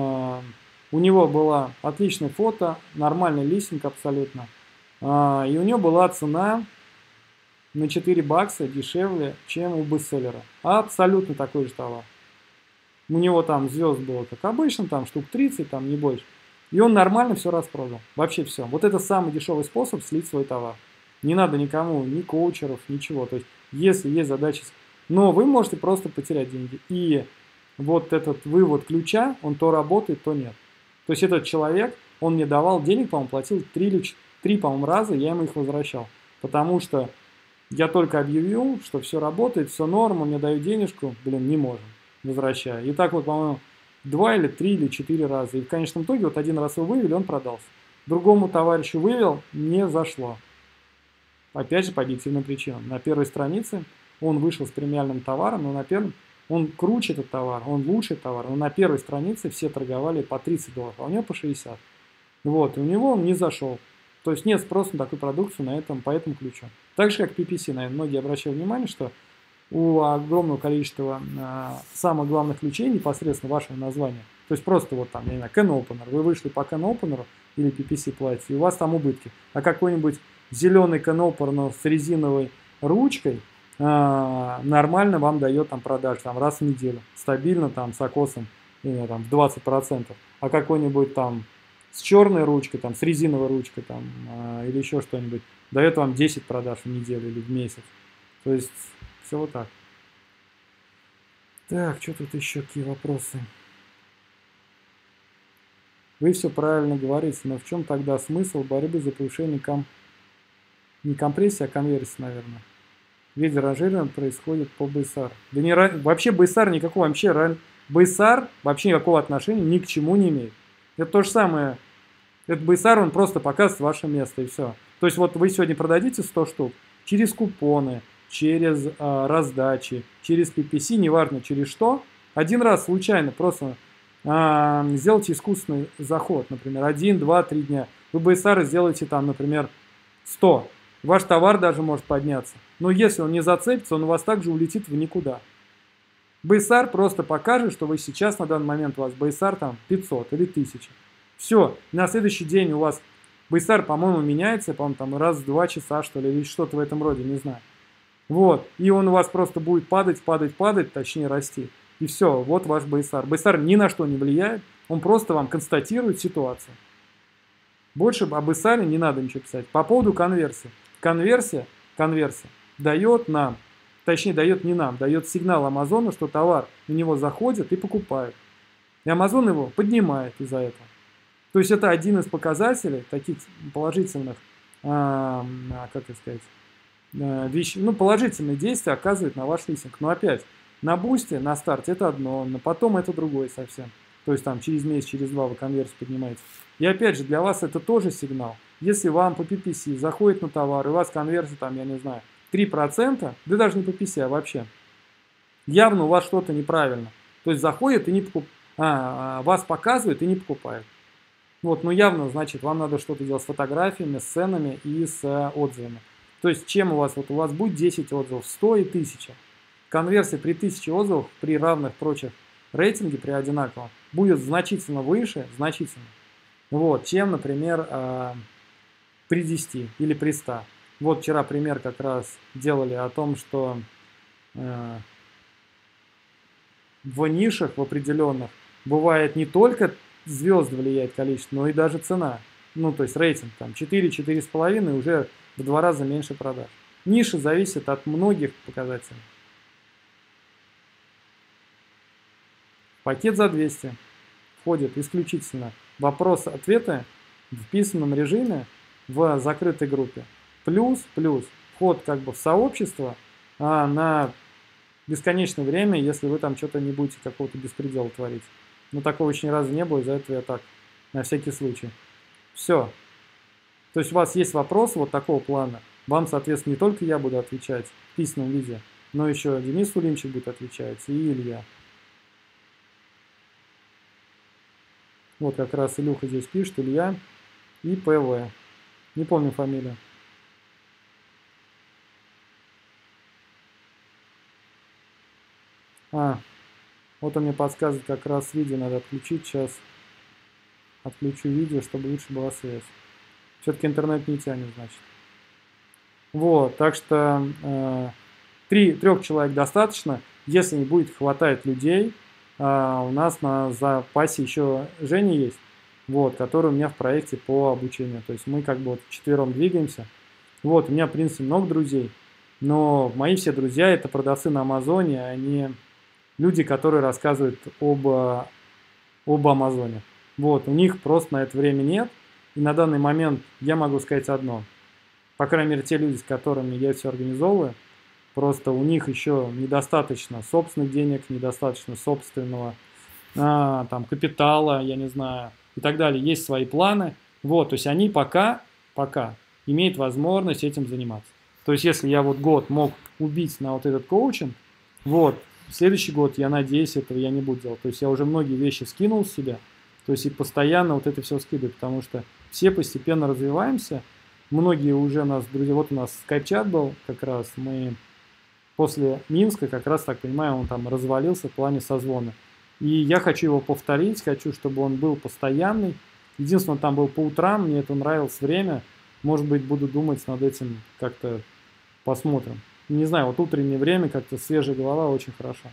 у него было отличное фото, нормальный листинг абсолютно. И у него была цена на 4 бакса дешевле, чем у бестселлера. Абсолютно такой же товар. У него там звезд было как обычно, там штук 30, там не больше. И он нормально все распродал. Вообще все. Вот это самый дешевый способ слить свой товар. Не надо никому, ни коучеров, ничего. То есть, если есть задача... Но вы можете просто потерять деньги. И вот этот вывод ключа, он то работает, то нет. То есть, этот человек, он мне давал денег, по-моему, платил 3, по-моему, раза, я ему их возвращал. Потому что я только объявил, что все работает, все норм, он мне дает денежку, не можем, возвращаю. И так вот, по-моему, 2 или 3 или 4 раза. И в конечном итоге вот один раз его вывели, он продался. Другому товарищу вывел, не зашло. Опять же, по объективным причинам. На первой странице он вышел с премиальным товаром, но на первом он круче этот товар, он лучший товар. Но на первой странице все торговали по $30, а у него по 60. Вот, и у него он не зашел. То есть нет спроса на такую продукцию по этому ключу. Так же, как PPC, наверное, многие обращают внимание, что у огромного количества самых главных ключей непосредственно вашего названия. То есть просто вот там, я не знаю, Can Opener. Вы вышли по Can Opener или PPC платите, и у вас там убытки. А какой-нибудь зеленый Can Opener с резиновой ручкой нормально вам дает там продаж там, раз в неделю. Стабильно там с окосом там, в 20%. А какой-нибудь там с черной ручкой, там, с резиновой ручкой там, или еще что-нибудь дает вам 10 продаж в неделю или в месяц. То есть все вот так. Так, что тут еще, какие вопросы? Вы все правильно говорите, но в чем тогда смысл борьбы за повышение не компрессии, а конверсии, наверное? Ведь ранжирование происходит по BSR. Да не вообще BSR никакого BSR вообще никакого отношения ни к чему не имеет. Это то же самое. Этот BSR, он просто показывает ваше место и все. То есть вот вы сегодня продадите 100 штук через купоны, через раздачи, через PPC, неважно через что. Один раз случайно просто сделайте искусственный заход, например, 1, 2, 3 дня. Вы BSR сделаете там, например, 100. Ваш товар даже может подняться. Но если он не зацепится, он у вас также улетит в никуда. BSR просто покажет, что вы сейчас на данный момент у вас BSR там 500 или 1000. Все, на следующий день у вас BSR, по-моему, меняется, по-моему, там раз в 2 часа, что ли, или что-то в этом роде, не знаю. Вот, и он у вас просто будет падать, точнее расти. И все, вот ваш BSR. BSR ни на что не влияет, он просто вам констатирует ситуацию. Больше об BSR не надо ничего писать. По поводу конверсии. Конверсия дает нам, точнее дает не нам, дает сигнал Амазону, что товар на него заходит и покупает. И Амазон его поднимает из-за этого. То есть это один из показателей таких положительных, как это сказать, положительные действия оказывает на ваш листинг. Но опять, на бусте, на старте это одно, но потом это другое совсем. То есть там через месяц, через 2 вы конверсию поднимаете. И опять же, для вас это тоже сигнал. Если вам по PPC заходит на товар, и у вас конверсия там, я не знаю, 3%, да даже не по PPC, а вообще, явно у вас что-то неправильно. То есть заходит и не покупает, вас показывает и не покупает. Вот, явно, значит, вам надо что-то делать с фотографиями, с ценами и с отзывами. То есть, чем у вас будет 10 отзывов, 100 и 1000. Конверсия при 1000 отзывах, при равных прочих рейтинге, при одинаковом, будет значительно выше, вот, чем, например, при 10 или при 100. Вот вчера пример как раз делали о том, что в нишах в определенных бывает не только звезд влияет количество, но и даже цена. Ну, то есть рейтинг там 4-4,5 уже в 2 раза меньше продаж. Ниша зависит от многих показателей. Пакет за 200 входит исключительно вопрос-ответы в письменном режиме в закрытой группе. Плюс вход как бы в сообщество на бесконечное время, если вы там что-то не будете какого-то беспредела творить. Но такого еще ни разу не было, из-за этого я так, на всякий случай. Все. То есть у вас есть вопрос вот такого плана. Вам, соответственно, не только я буду отвечать в письменном виде, но еще Денис Улимчик будет отвечать и Илья. Вот как раз Илюха здесь пишет, Илья и ПВ. Не помню фамилию. Вот он мне подсказывает, как раз видео надо отключить. Сейчас отключу видео, чтобы лучше была связь. Все-таки интернет не тянет, значит. Вот, так что 3 человек достаточно. Если не будет хватать людей, у нас на запасе еще Женя есть, вот, который у меня в проекте по обучению. То есть мы как бы вот вчетвером двигаемся. Вот, у меня, в принципе, много друзей, но мои все друзья – это продавцы на Амазоне, они люди, которые рассказывают об Амазоне. Вот, у них просто на это время нет. И на данный момент я могу сказать одно. По крайней мере, те люди, с которыми я все организовываю, просто у них еще недостаточно собственных денег, недостаточно собственного там, капитала, я не знаю, и так далее. Есть свои планы. Вот, то есть они пока имеют возможность этим заниматься. То есть если я вот год мог убить на вот этот коучинг, вот, в следующий год, я надеюсь, этого я не буду делать. То есть я уже многие вещи скинул с себя, то есть и постоянно вот это все скидываю, потому что все постепенно развиваемся. Многие уже у нас, друзья, вот у нас скайп-чат был как раз, мы после Минска, как раз, так понимаю, он там развалился в плане созвона. И я хочу его повторить, хочу, чтобы он был постоянный. Единственное, он там был по утрам, мне это нравилось время. Может быть, буду думать над этим, как-то посмотрим. Не знаю, вот утреннее время, как-то свежая голова, очень хорошо.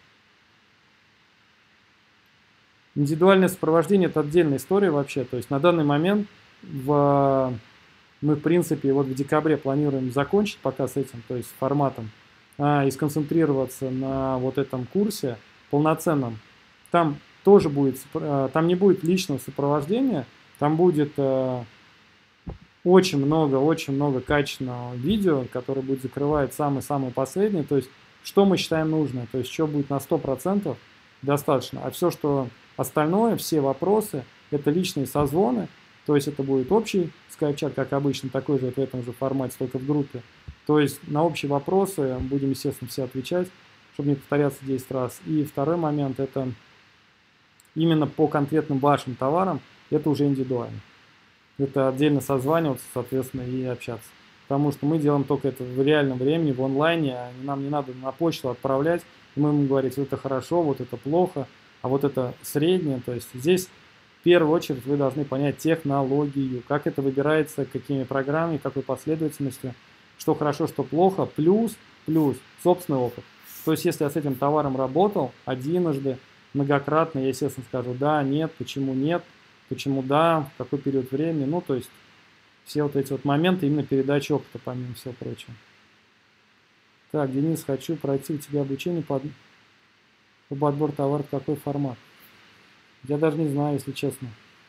Индивидуальное сопровождение – это отдельная история вообще. То есть на данный момент мы, в принципе, вот в декабре планируем закончить пока с этим, то есть форматом, и сконцентрироваться на вот этом курсе полноценном. Там тоже будет, там не будет личного сопровождения, там будет очень много качественного видео, которое будет закрывать самое последнее, то есть что мы считаем нужно, то есть что будет на 100% достаточно, а все, что остальное, все вопросы, это личные созвоны, то есть это будет общий скайп-чат, как обычно, такой же в этом же формате, только в группе. То есть на общие вопросы будем, естественно, все отвечать, чтобы не повторяться 10 раз. И второй момент, это именно по конкретным вашим товарам, это уже индивидуально. Это отдельно созваниваться, соответственно, и общаться. Потому что мы делаем только это в реальном времени, в онлайне, а нам не надо на почту отправлять, и мы ему говорить, вот это хорошо, вот это плохо, а вот это среднее. То есть здесь в первую очередь вы должны понять технологию, как это выбирается, какими программами, какой последовательностью, что хорошо, что плохо, плюс собственный опыт. То есть если я с этим товаром работал единожды, многократно, я, естественно, скажу да, нет, почему да, в какой период времени, ну, то есть все вот эти вот моменты именно передачи опыта, помимо всего прочего. Так, Денис, хочу пройти у тебя обучение по подбору товаров, какой формат? Я даже не знаю, если честно.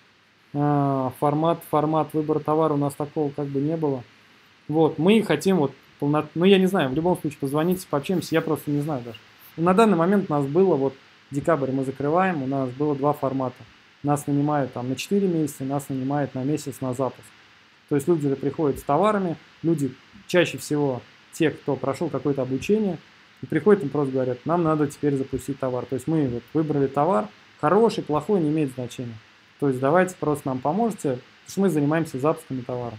Формат выбора товара у нас такого как бы не было. Вот, мы хотим вот, ну, я не знаю, в любом случае позвоните, пообщаемся, я просто не знаю даже. На данный момент у нас было, вот, декабрь мы закрываем, у нас было 2 формата. Нас нанимают там на 4 месяца, нас нанимают на месяц на запуск. То есть люди приходят с товарами, люди чаще всего те, кто прошел какое-то обучение, и приходят и просто говорят, нам надо теперь запустить товар. То есть мы вот выбрали товар, хороший, плохой, не имеет значения. То есть давайте просто нам поможете, потому что мы занимаемся запусками товара.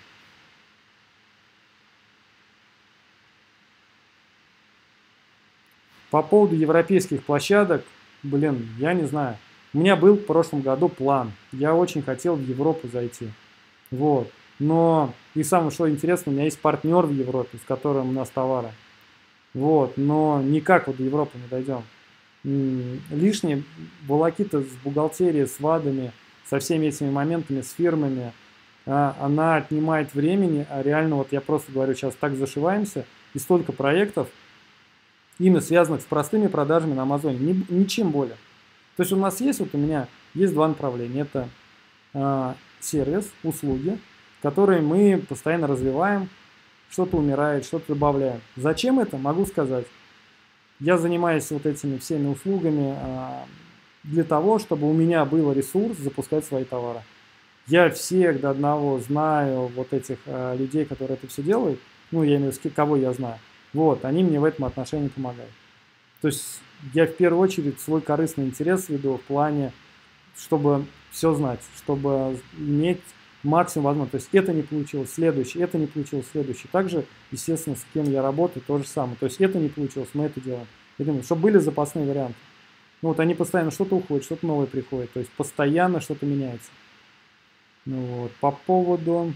По поводу европейских площадок, я не знаю. У меня был в прошлом году план. Я очень хотел в Европу зайти. Вот. Но, и самое что интересно, у меня есть партнер в Европе, с которым у нас товары. Вот. Но никак вот до Европы не дойдем. Лишние волокиты с бухгалтерией, с ВАДами, со всеми этими моментами, с фирмами, она отнимает времени, а реально, вот я просто говорю, сейчас так зашиваемся, и столько проектов, именно связанных с простыми продажами на Амазоне, ничем более. То есть у нас есть, вот у меня есть два направления. Это сервис, услуги, которые мы постоянно развиваем, что-то умирает, что-то добавляем. Зачем это? Могу сказать. Я занимаюсь вот этими всеми услугами для того, чтобы у меня был ресурс запускать свои товары. Я всех до одного знаю вот этих людей, которые это все делают, ну, я имею в виду, кого я знаю. Вот, они мне в этом отношении помогают. То есть я в первую очередь свой корыстный интерес веду в плане, чтобы все знать, чтобы иметь максимум возможно. То есть это не получилось, следующий, это не получилось, следующий. Также, естественно, с кем я работаю, то же самое. То есть это не получилось, мы это делаем. Я думаю, чтобы были запасные варианты. Ну вот они постоянно что-то уходит, что-то новое приходит. То есть постоянно что-то меняется. Ну вот, по поводу...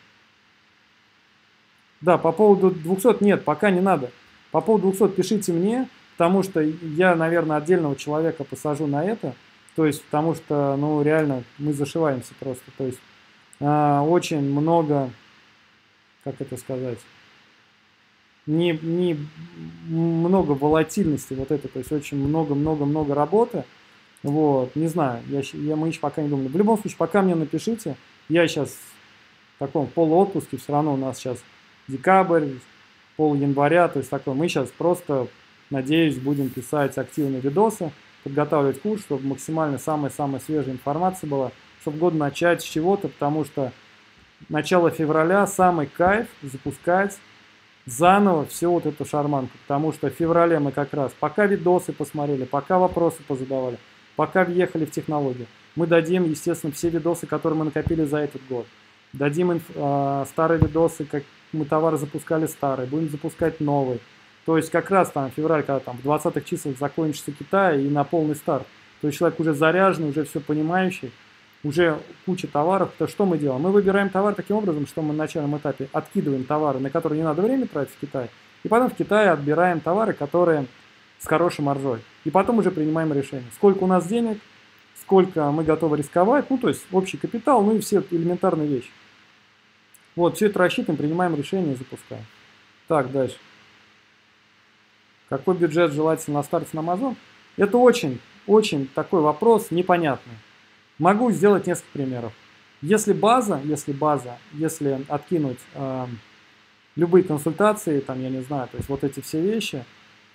Да, по поводу 200 нет, пока не надо. По поводу 200 пишите мне, потому что я, наверное, отдельного человека посажу на это. То есть, потому что, ну, реально, мы зашиваемся просто. То есть, очень много, как это сказать, не много волатильности вот это. То есть, очень много работы. Вот, не знаю, мы еще пока не думали. В любом случае, пока мне напишите. Я сейчас в таком полуотпуске, все равно у нас сейчас декабрь, пол января, то есть такой. Мы сейчас просто, надеюсь, будем писать активные видосы, подготавливать курс, чтобы максимально самая свежая информация была, чтобы год начать с чего-то, потому что начало февраля самый кайф запускать заново всю вот эту шарманку, потому что в феврале мы как раз пока видосы посмотрели, пока вопросы позадавали, пока въехали в технологию, мы дадим, естественно, все видосы, которые мы накопили за этот год. Дадим старые видосы, как мы товары запускали старые, будем запускать новые. То есть как раз там февраль, когда там в 20-х числах закончится Китай и на полный старт. То есть человек уже заряженный, уже все понимающий, уже куча товаров. То что мы делаем? Мы выбираем товар таким образом, что мы на начальном этапе откидываем товары, на которые не надо время тратить в Китае. И потом в Китае отбираем товары, которые с хорошей маржой. И потом уже принимаем решение, сколько у нас денег, сколько мы готовы рисковать, ну то есть общий капитал, ну и все элементарные вещи. Вот, все это рассчитываем, принимаем решение и запускаем. Так, дальше. Какой бюджет желательно на старте на Amazon? Это очень такой вопрос непонятный. Могу сделать несколько примеров. Если откинуть любые консультации, там, я не знаю, то есть вот эти все вещи,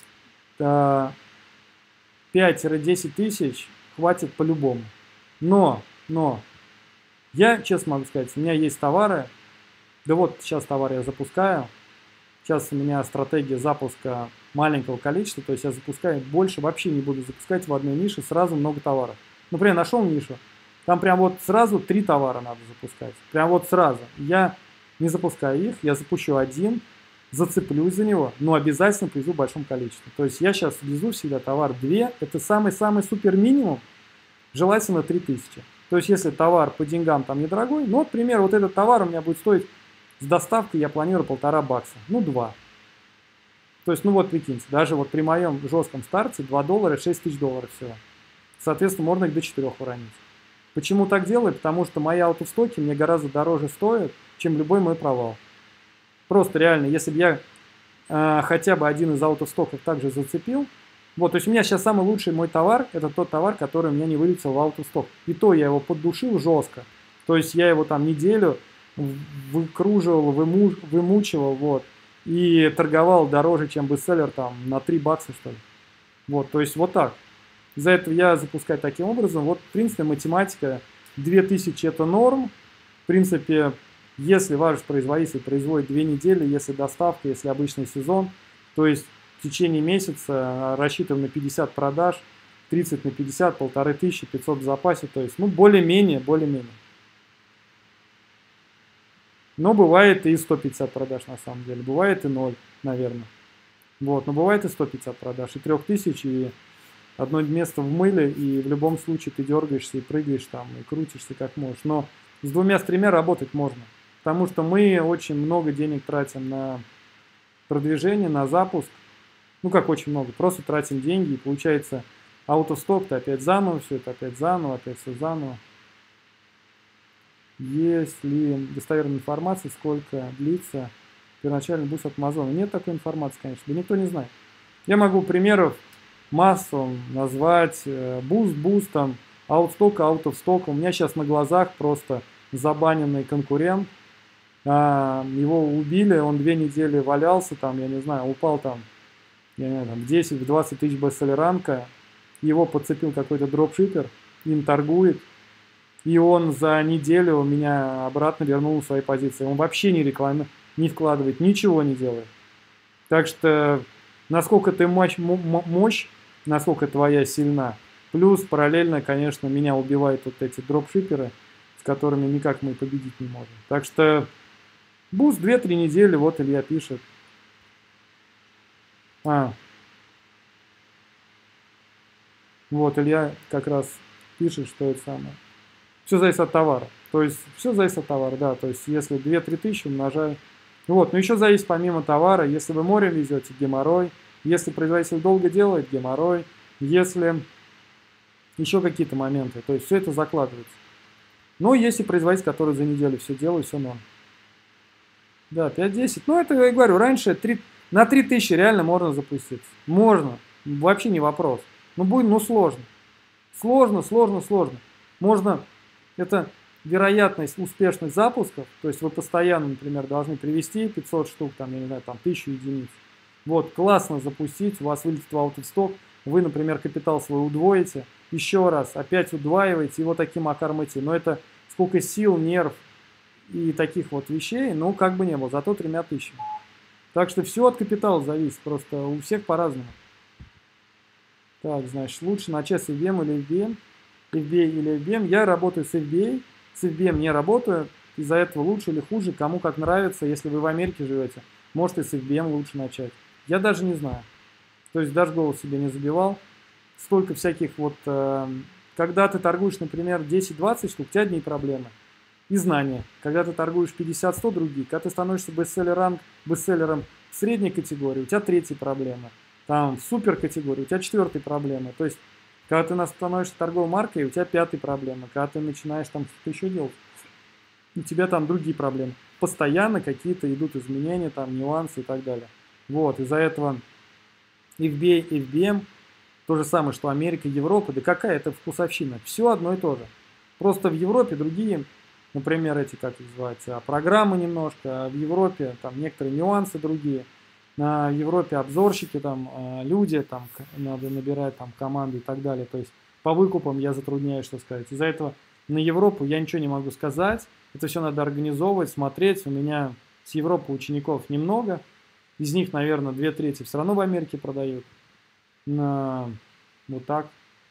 5-10 тысяч хватит по-любому. Но, я честно могу сказать, у меня есть товары, да вот сейчас товар я запускаю, сейчас у меня стратегия запуска маленького количества, то есть я запускаю больше, вообще не буду запускать в одной нише сразу много товаров. Например, нашел нишу, там прям вот сразу 3 товара надо запускать, прям вот сразу. Я не запускаю их, я запущу один, зацеплюсь за него, но обязательно привезу в большом количестве. То есть я сейчас везу всегда товар 2, это самый-самый супер минимум, желательно 3000. То есть если товар по деньгам там недорогой, ну вот, например, вот этот товар у меня будет стоить с доставкой, я планирую $1,5, ну 2. То есть, ну вот прикиньте, даже вот при моем жестком старте $2, $6000 всего. Соответственно, можно их до 4 уронить. Почему так делаю? Потому что мои аутостоки мне гораздо дороже стоят, чем любой мой провал. Просто реально, если бы я хотя бы один из аутостоков также зацепил, вот, то есть у меня сейчас самый лучший мой товар, это тот товар, который у меня не вылетел в аутосток. И то я его поддушил жестко. То есть я его там неделю выкруживал, вымучивал, вот, и торговал дороже, чем бестселлер там на $3, что ли. Вот, то есть вот так. Из-за этого я запускаю таким образом. Вот, в принципе, математика 2000 это норм. В принципе, если ваш производитель производит 2 недели, если доставка, если обычный сезон, то есть в течение месяца рассчитываем на 50 продаж, 30 на 50, 1500, 500 в запасе, то есть, ну, более-менее. Но бывает и 150 продаж на самом деле, бывает и 0, наверное. Вот, но бывает и 150 продаж, и 3000, и одно место в мыле, и в любом случае ты дергаешься и прыгаешь там, и крутишься как можешь. Но с 2-3 работать можно, потому что мы очень много денег тратим на продвижение, на запуск. Ну как очень много, просто тратим деньги, и получается аутосток-то опять заново, все это опять заново, опять все заново. есть ли достоверная информация, сколько длится первоначальный буст от Амазона. Нет такой информации, конечно, да никто не знает. Я могу примеров массу назвать, буст бустом, аутсток, аутовсток. У меня сейчас на глазах просто забаненный конкурент. Его убили, он 2 недели валялся там, я не знаю, упал там, я не знаю, там 10-20 тысяч бестселлеранка. Его подцепил какой-то дропшиппер, им торгует. И он за неделю меня обратно вернул в свои позиции. Он вообще не рекламирует, не вкладывает, ничего не делает. Так что, насколько ты мощь, насколько твоя сильна. Плюс параллельно, конечно, меня убивают вот эти дропшипперы, с которыми никак мы победить не можем. Так что буст 2-3 недели, вот Илья пишет. Вот Илья как раз пишет, что это самое. Все зависит от товара. То есть все зависит от товара, да. То есть если 2-3 тысячи умножаю. Вот, но еще зависит помимо товара, если вы морем везете, геморрой. Если производитель долго делает, геморрой. Если еще какие-то моменты. То есть все это закладывается. Но есть и производитель, который за неделю все делает, все норм. Да, 5-10. Ну, это я говорю, раньше на 3000 реально можно запуститься. Можно. Вообще не вопрос. Но будет, сложно. Сложно. Можно, это вероятность успешных запусков, то есть вы постоянно, например, должны привести 500 штук, там, я не знаю, там 1000 единиц. Вот, классно запустить, у вас вылетит в аутосток, вы, например, капитал свой удвоите, еще раз, опять удваиваете, и вот таким макаром идти. Но это сколько сил, нерв и таких вот вещей, ну, как бы не было, зато 3000. Так что все от капитала зависит, просто у всех по-разному. Так, значит, лучше начать с FBM или FBM? FBA или FBM. Я работаю с FBA, с FBM не работаю. Из-за этого лучше или хуже, кому как нравится. Если вы в Америке живете, может и с FBM лучше начать. Я даже не знаю. То есть даже голову себе не забивал. Столько всяких вот... когда ты торгуешь, например, 10-20 штук, у тебя одни проблемы. И знания. Когда ты торгуешь 50-100 другие, когда ты становишься бестселлером средней категории, у тебя третьи проблемы. Там в супер категории, у тебя 4 проблемы. То есть, когда ты становишься торговой маркой, у тебя 5 проблемы. Когда ты начинаешь там что-то еще делать, у тебя там другие проблемы. Постоянно какие-то идут изменения, там нюансы и так далее. Вот, из-за этого FBA, FBM, то же самое, что Америка, Европа, да какая это вкусовщина. Все одно и то же. Просто в Европе другие, например, эти, как их звать, программы немножко, а в Европе там некоторые нюансы другие. На Европе обзорщики, там, люди, там, надо набирать там, команды и так далее. То есть по выкупам я затрудняюсь, что сказать. Из-за этого на Европу я ничего не могу сказать. Это все надо организовывать, смотреть. У меня с Европы учеников немного. Из них, наверное, 2/3 все равно в Америке продают. Вот так.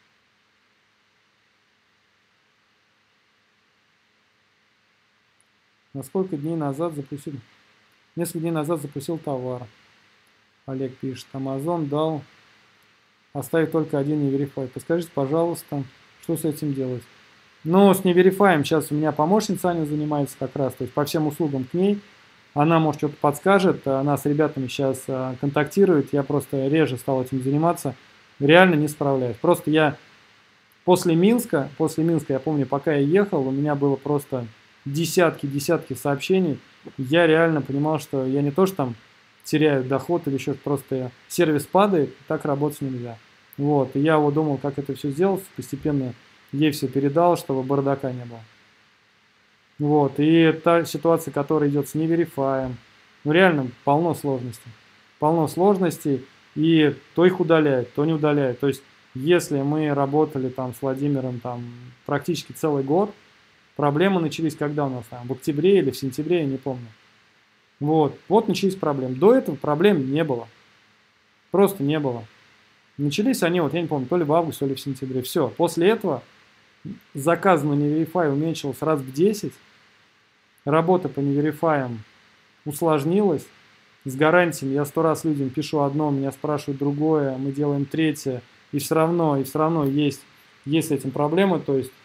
Несколько дней назад запустил товар. Олег пишет, Amazon дал оставить только один неверифай. Подскажите, пожалуйста, что с этим делать? Ну, с неверифаем сейчас у меня помощница Аня занимается как раз, то есть по всем услугам к ней. Она, может, что-то подскажет, она с ребятами сейчас контактирует, я просто реже стал этим заниматься, реально не справляюсь. Просто я после Минска, я помню, пока я ехал, у меня было просто десятки сообщений. Я реально понимал, что я не то, что там теряю доход или еще просто сервис падает, так работать нельзя. Вот, и я вот думал, как это все сделать, постепенно ей все передал, чтобы бардака не было. Вот, и та ситуация, которая идет с неверифаем, ну реально полно сложностей, и то их удаляют, то не удаляют. То есть, если мы работали там с Владимиром там практически целый год, проблемы начались когда у нас там, в октябре или в сентябре, я не помню. Вот начались проблемы. До этого проблем не было. Просто не было. Начались они, вот я не помню, то ли в августе, то ли в сентябре. Все. После этого заказ на неверифай уменьшился раз в 10. Работа по неверифаям усложнилась. С гарантиями я 100 раз людям пишу одно, меня спрашивают другое, мы делаем третье. И все равно есть с этим проблемы. То есть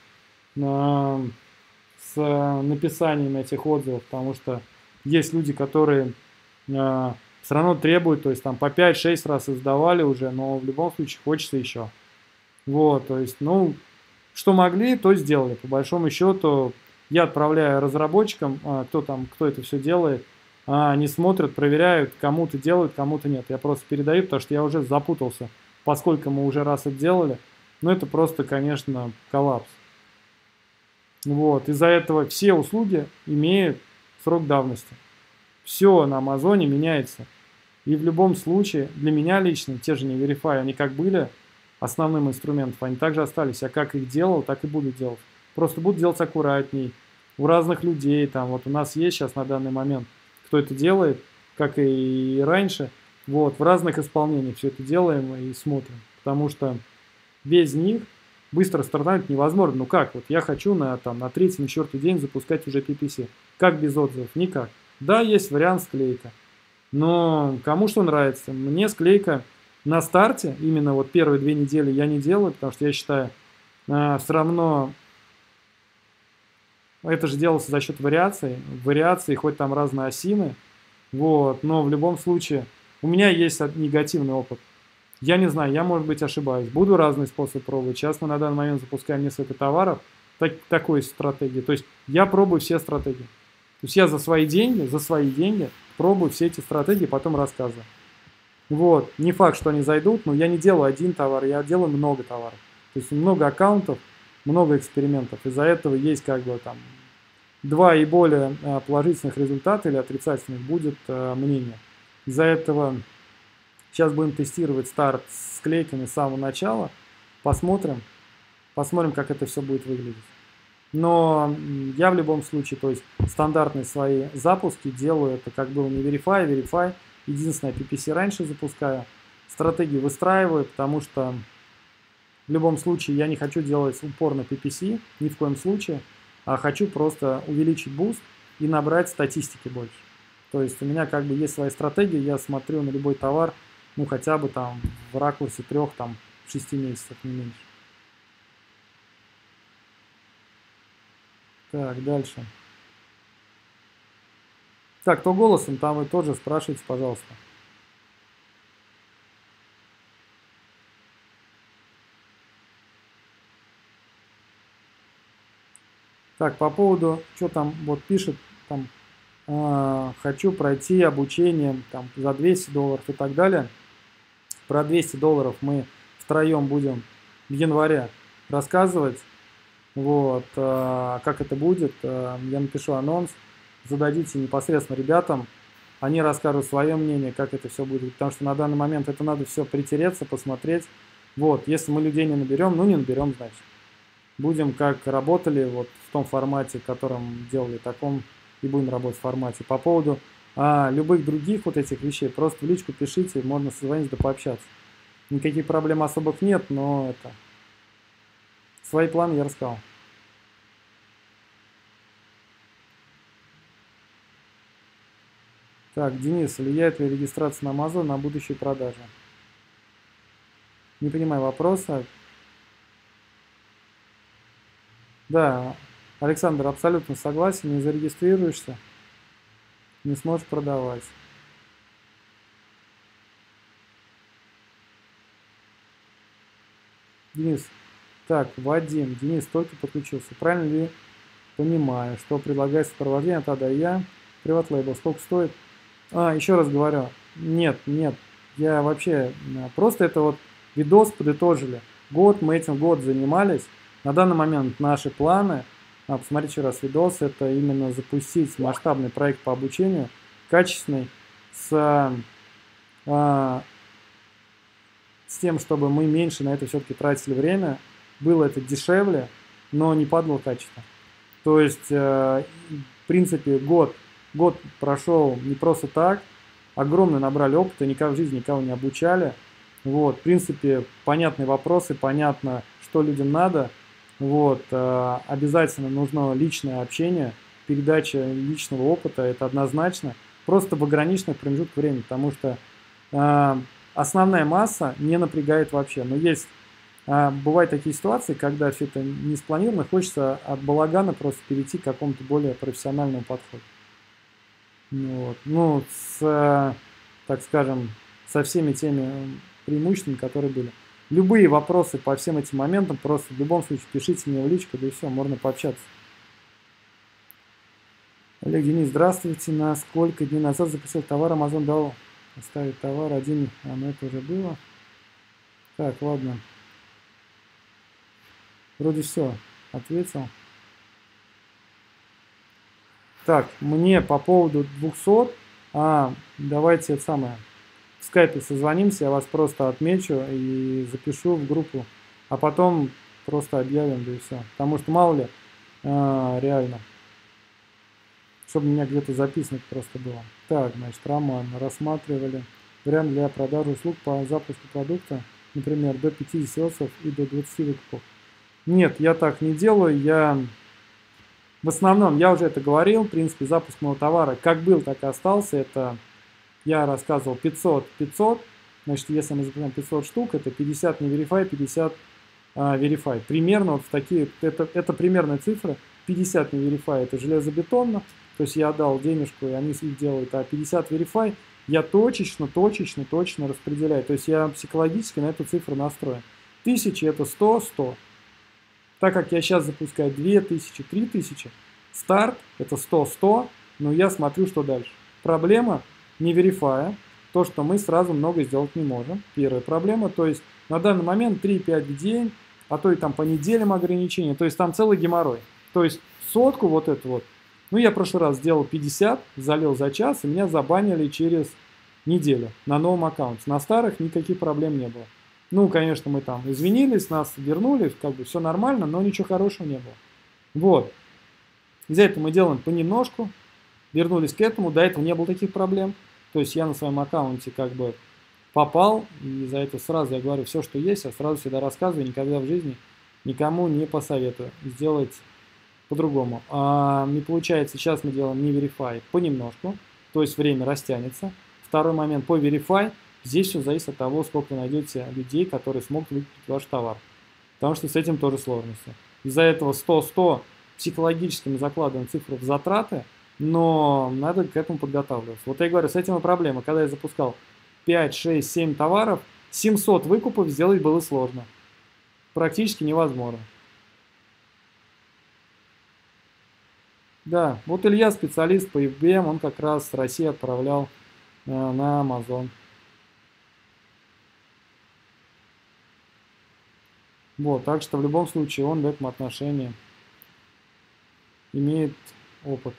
с написанием этих отзывов, потому что есть люди, которые все равно требуют, то есть там по 5-6 раз издавали уже, но в любом случае хочется еще. Вот, то есть, ну, что могли, то сделали. По большому счету, я отправляю разработчикам, кто это все делает, они смотрят, проверяют, кому-то делают, кому-то нет. Я просто передаю, потому что я уже запутался, поскольку мы уже раз это делали. Но это просто, конечно, коллапс. Вот. Из-за этого все услуги имеют срок давности. Все на Амазоне меняется. И в любом случае, для меня лично, те же Neverify, они как были основным инструментом, они также остались. Я как их делал, так и буду делать. Просто буду делать аккуратней. У разных людей, там, вот у нас есть сейчас на данный момент, кто это делает, как и раньше. Вот, в разных исполнениях все это делаем и смотрим. Потому что без них быстро стартануть невозможно. Ну как, вот я хочу на 3-й, на 4-й день запускать уже PPC. Как без отзывов? Никак. Да, есть вариант склейка. Но кому что нравится. Мне склейка на старте, именно вот первые 2 недели я не делаю, потому что я считаю, все равно это же делается за счет вариаций. Вариации, хоть там разные осины. Вот, но в любом случае у меня есть негативный опыт. Я не знаю, я, может быть, ошибаюсь. Буду разные способы пробовать. Сейчас мы на данный момент запускаем несколько товаров такой стратегии. То есть я пробую все стратегии. То есть я за свои деньги пробую все эти стратегии, потом рассказываю. Вот. Не факт, что они зайдут, но я не делаю один товар, я делаю много товаров. То есть много аккаунтов, много экспериментов. Из-за этого есть как бы там 2 и более положительных результата или отрицательных будет мнение. Из-за этого сейчас будем тестировать старт с склейками с самого начала. Посмотрим, как это все будет выглядеть. Но я в любом случае, то есть стандартные свои запуски делаю, это как было Neverify. Единственное, PPC раньше запускаю. Стратегии выстраиваю, потому что в любом случае я не хочу делать упор на PPC, ни в коем случае, а хочу просто увеличить буст и набрать статистики больше. То есть у меня как бы есть своя стратегия, я смотрю на любой товар, ну хотя бы там в ракурсе 3-6 месяцев, не меньше. Так, дальше. Так, кто голосом, там вы тоже спрашивайте, пожалуйста. Так, по поводу, что там вот пишет, там, хочу пройти обучение там, за $200 и так далее. Про $200 мы втроем будем в январе рассказывать. Вот, как это будет, я напишу анонс, зададите непосредственно ребятам, они расскажут свое мнение, как это все будет, потому что на данный момент это надо все притереться, посмотреть. Вот, если мы людей не наберем, ну не наберем, значит. Будем как работали вот в том формате, в котором делали, таком и будем работать в формате. По поводу любых других вот этих вещей, просто в личку пишите, можно созвониться да пообщаться. Никаких проблем особых нет, но это... Свои планы я рассказал. Так, Денис, влияет ли регистрация на Amazon на будущие продажи? Не понимаю вопроса. Да, Александр, абсолютно согласен. Не зарегистрируешься, не сможешь продавать. Денис. Так, Вадим, Денис только подключился. Правильно ли понимаю, что предлагает сопровождение тогда я? Приват-лейбл. Сколько стоит? Еще раз говорю. Нет. Я вообще... Просто это вот видос подытожили. Мы этим год занимались. На данный момент наши планы, посмотрите еще раз видос, это именно запустить масштабный проект по обучению, качественный, с тем, чтобы мы меньше на это все-таки тратили время. Было это дешевле, но не падало качество. То есть, в принципе, год прошел не просто так. Огромно набрали опыта, никак в жизни никого не обучали. Вот, в принципе, понятные вопросы, понятно, что людям надо. Вот, обязательно нужно личное общение, передача личного опыта, это однозначно. Просто в ограниченных промежутках времени, потому что основная масса не напрягает вообще. Но есть... Бывают такие ситуации, когда все это не спланировано, хочется от балагана просто перейти к какому-то более профессиональному подходу. Вот. Ну, так скажем, со всеми теми преимуществами, которые были. Любые вопросы по всем этим моментам, просто в любом случае пишите мне в личку, да и все, можно пообщаться. Олег, Денис, здравствуйте. На сколько дней назад запустил товар, Amazon дал оставить товар один, но это уже было. Так, ладно. Вроде все, ответил. Так, мне по поводу 200, давайте это самое, в скайпе созвонимся, я вас просто отмечу и запишу в группу, а потом просто объявим, да и все. Потому что мало ли, реально, чтобы у меня где-то записано просто было. Так, значит, Роман, рассматривали вариант для продажи услуг по запуску продукта, например, до 50 отзывов и до 20 выкупов. Нет, я так не делаю, в основном, я уже это говорил, в принципе, запуск моего товара как был, так и остался. Это я рассказывал 500. Значит, если мы запускаем 500 штук, это 50 не verify, 50 verify. Примерно вот в такие, это примерная цифра. 50 не verify это железобетонно, то есть я отдал денежку, и они их делают, а 50 verify я точечно распределяю. То есть я психологически на эту цифру настроен. 1000 это 100. Так как я сейчас запускаю 2000, 3000, старт это 100, но я смотрю, что дальше. Проблема не верифая, то, что мы сразу много сделать не можем. Первая проблема, то есть на данный момент 3-5 в день, а то и там по неделям ограничения, то есть там целый геморрой. То есть сотку вот эту вот, я в прошлый раз сделал 50, залил за час, и меня забанили через неделю на новом аккаунте. На старых никаких проблем не было. Конечно, мы там извинились, нас вернули, как бы все нормально, но ничего хорошего не было. Вот. Из-за этого мы делаем понемножку, вернулись к этому, до этого не было таких проблем. То есть я на своем аккаунте как бы попал, и за это сразу я говорю все, что есть, я сразу всегда рассказываю, никогда в жизни никому не посоветую сделать по-другому. Не получается, сейчас мы делаем не verify понемножку, то есть время растянется. Второй момент по verify. Здесь все зависит от того, сколько вы найдете людей, которые смогут выкупить ваш товар. Потому что с этим тоже сложности. Из-за этого 100 психологически мы закладываем цифру в затраты, но надо к этому подготавливаться. Вот я говорю, с этим и проблема. Когда я запускал 5, 6, 7 товаров, 700 выкупов сделать было сложно. Практически невозможно. Да, вот Илья, специалист по FBM, он как раз с России отправлял на Amazon. Вот, так что в любом случае он в этом отношении имеет опыт.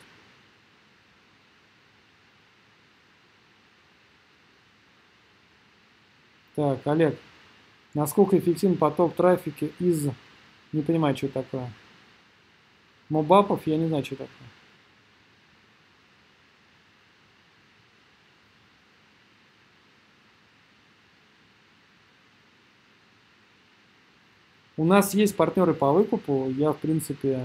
Так, Олег, насколько эффективен поток трафика из... Не понимаю, что это такое. Мобапов, я не знаю, что это такое. У нас есть партнеры по выкупу. Я, в принципе,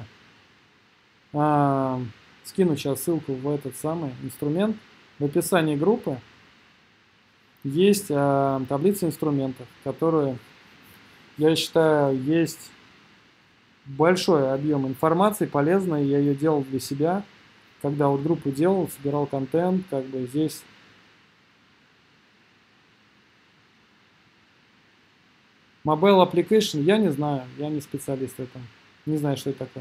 скину сейчас ссылку в этот самый инструмент. В описании группы есть таблица инструментов, которые, я считаю, есть большой объем информации, полезной. Я ее делал для себя. Когда вот группу делал, собирал контент, как бы здесь... Mobile Application, я не знаю, я не специалист в этом. Не знаю, что это такое.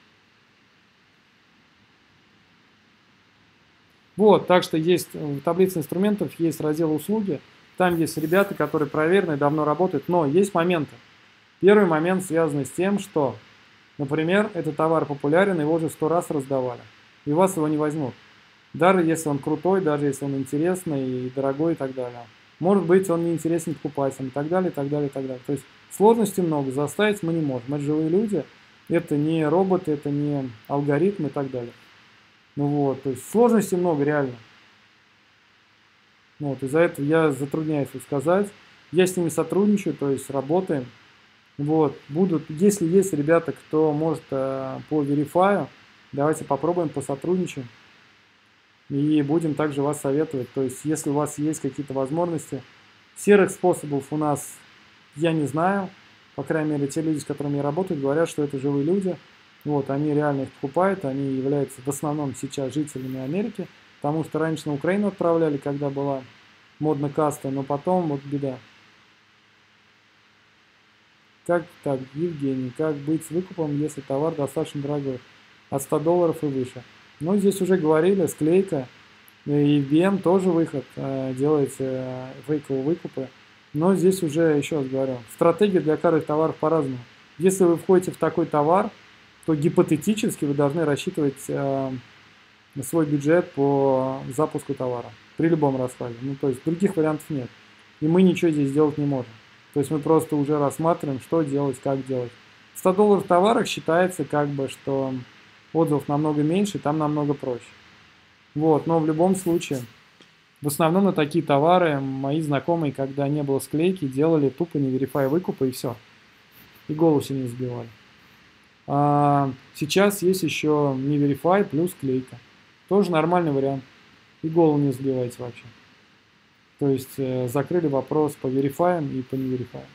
Вот, так что есть в таблице инструментов, есть раздел услуги. Там есть ребята, которые проверены, давно работают. Но есть моменты. Первый момент связан с тем, что, например, этот товар популярен, его уже 100 раз раздавали. И у вас его не возьмут. Даже если он крутой, даже если он интересный и дорогой и так далее. Может быть, он не интересен покупателям и так далее, и так далее, и так далее. То есть сложностей много, заставить мы не можем. Это живые люди, это не роботы, это не алгоритмы и так далее. То есть сложностей много, реально. Из-за этого я затрудняюсь сказать. Я с ними сотрудничаю, то есть работаем. Если есть ребята, кто может по Verify, давайте попробуем, посотрудничаем. И будем также вас советовать. То есть, если у вас есть какие-то возможности, серых способов у нас я не знаю. По крайней мере, те люди, с которыми я работаю, говорят, что это живые люди. Они реально их покупают, они являются в основном сейчас жителями Америки, потому что раньше на Украину отправляли, когда была модно каста, но потом беда. Евгений, как быть с выкупом, если товар достаточно дорогой, от $100 и выше? Но здесь уже говорили, склейка, и BM тоже выход, делается фейковые выкупы. Но здесь уже, еще раз говорю, стратегия для каждых товаров по-разному. Если вы входите в такой товар, то гипотетически вы должны рассчитывать свой бюджет по запуску товара при любом раскладе. Ну, то есть других вариантов нет. И мы ничего здесь сделать не можем. То есть мы просто уже рассматриваем, что делать, как делать. $100 в товарах считается как бы, что отзывов намного меньше, там намного проще. Вот, но в любом случае, в основном на такие товары мои знакомые, когда не было склейки, делали тупо не верифай выкупы и все. И голову себе не сбивали. А сейчас есть еще не верифай плюс склейка. Тоже нормальный вариант. И голову не сбивайте вообще. То есть закрыли вопрос по верифаям и по не верифаям.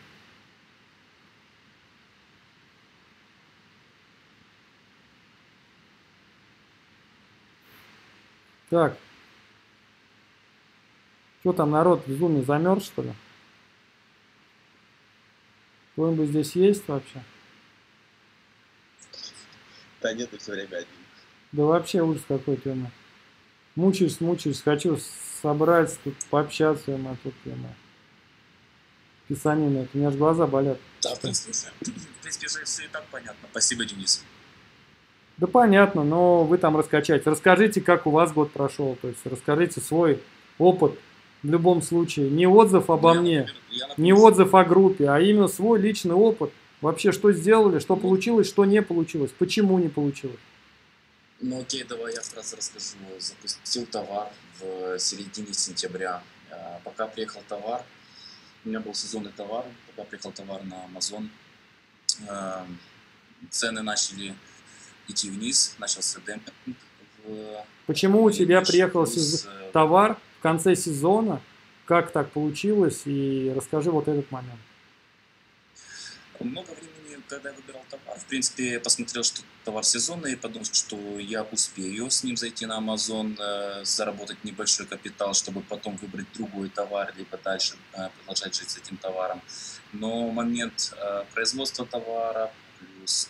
Так. Что там, народ в зуме замерз, что ли? Кто-нибудь здесь есть вообще? Да нет, ты все время один. Да вообще ужас какой-то. Мучаюсь, хочу собрать, тут пообщаться, тут писанина. У меня же глаза болят. Да, в принципе, же все и так понятно. Спасибо, Денис. Да понятно, но вы там раскачаете. Расскажите, как у вас год прошел. То есть расскажите свой опыт в любом случае. Не отзыв обо мне, не отзыв о группе, а именно свой личный опыт. Вообще, что сделали, что получилось, что не получилось, почему не получилось. Ну окей, давай я вкратце расскажу. Запустил товар в середине сентября. Пока приехал товар, у меня был сезонный товар, пока приехал товар на Amazon, цены начали идти вниз, начался демпинг. Почему у тебя приехал товар в конце сезона? Как так получилось? И расскажи вот этот момент. Много времени, когда я выбирал товар, в принципе, я посмотрел, что товар сезонный, и подумал, что я успею с ним зайти на Amazon, заработать небольшой капитал, чтобы потом выбрать другой товар, либо дальше продолжать жить с этим товаром. Но момент производства товара, плюс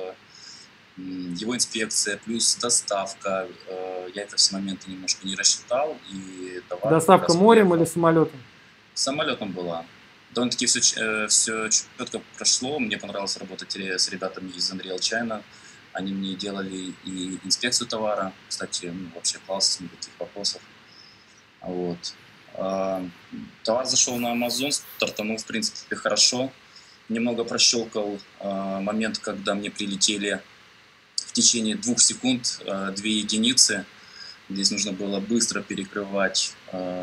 его инспекция, плюс доставка, я это все моменты немножко не рассчитал. И товар доставка морем или самолетом? Самолетом была. Довольно-таки все четко прошло. Мне понравилось работать с ребятами из Unreal China. Они мне делали и инспекцию товара. Кстати, вообще класс, никаких вопросов. Вот. Товар зашел на Amazon, стартанул, в принципе, хорошо. Немного прощелкал момент, когда мне прилетели в течение 2 секунд 2 единицы. Здесь нужно было быстро перекрывать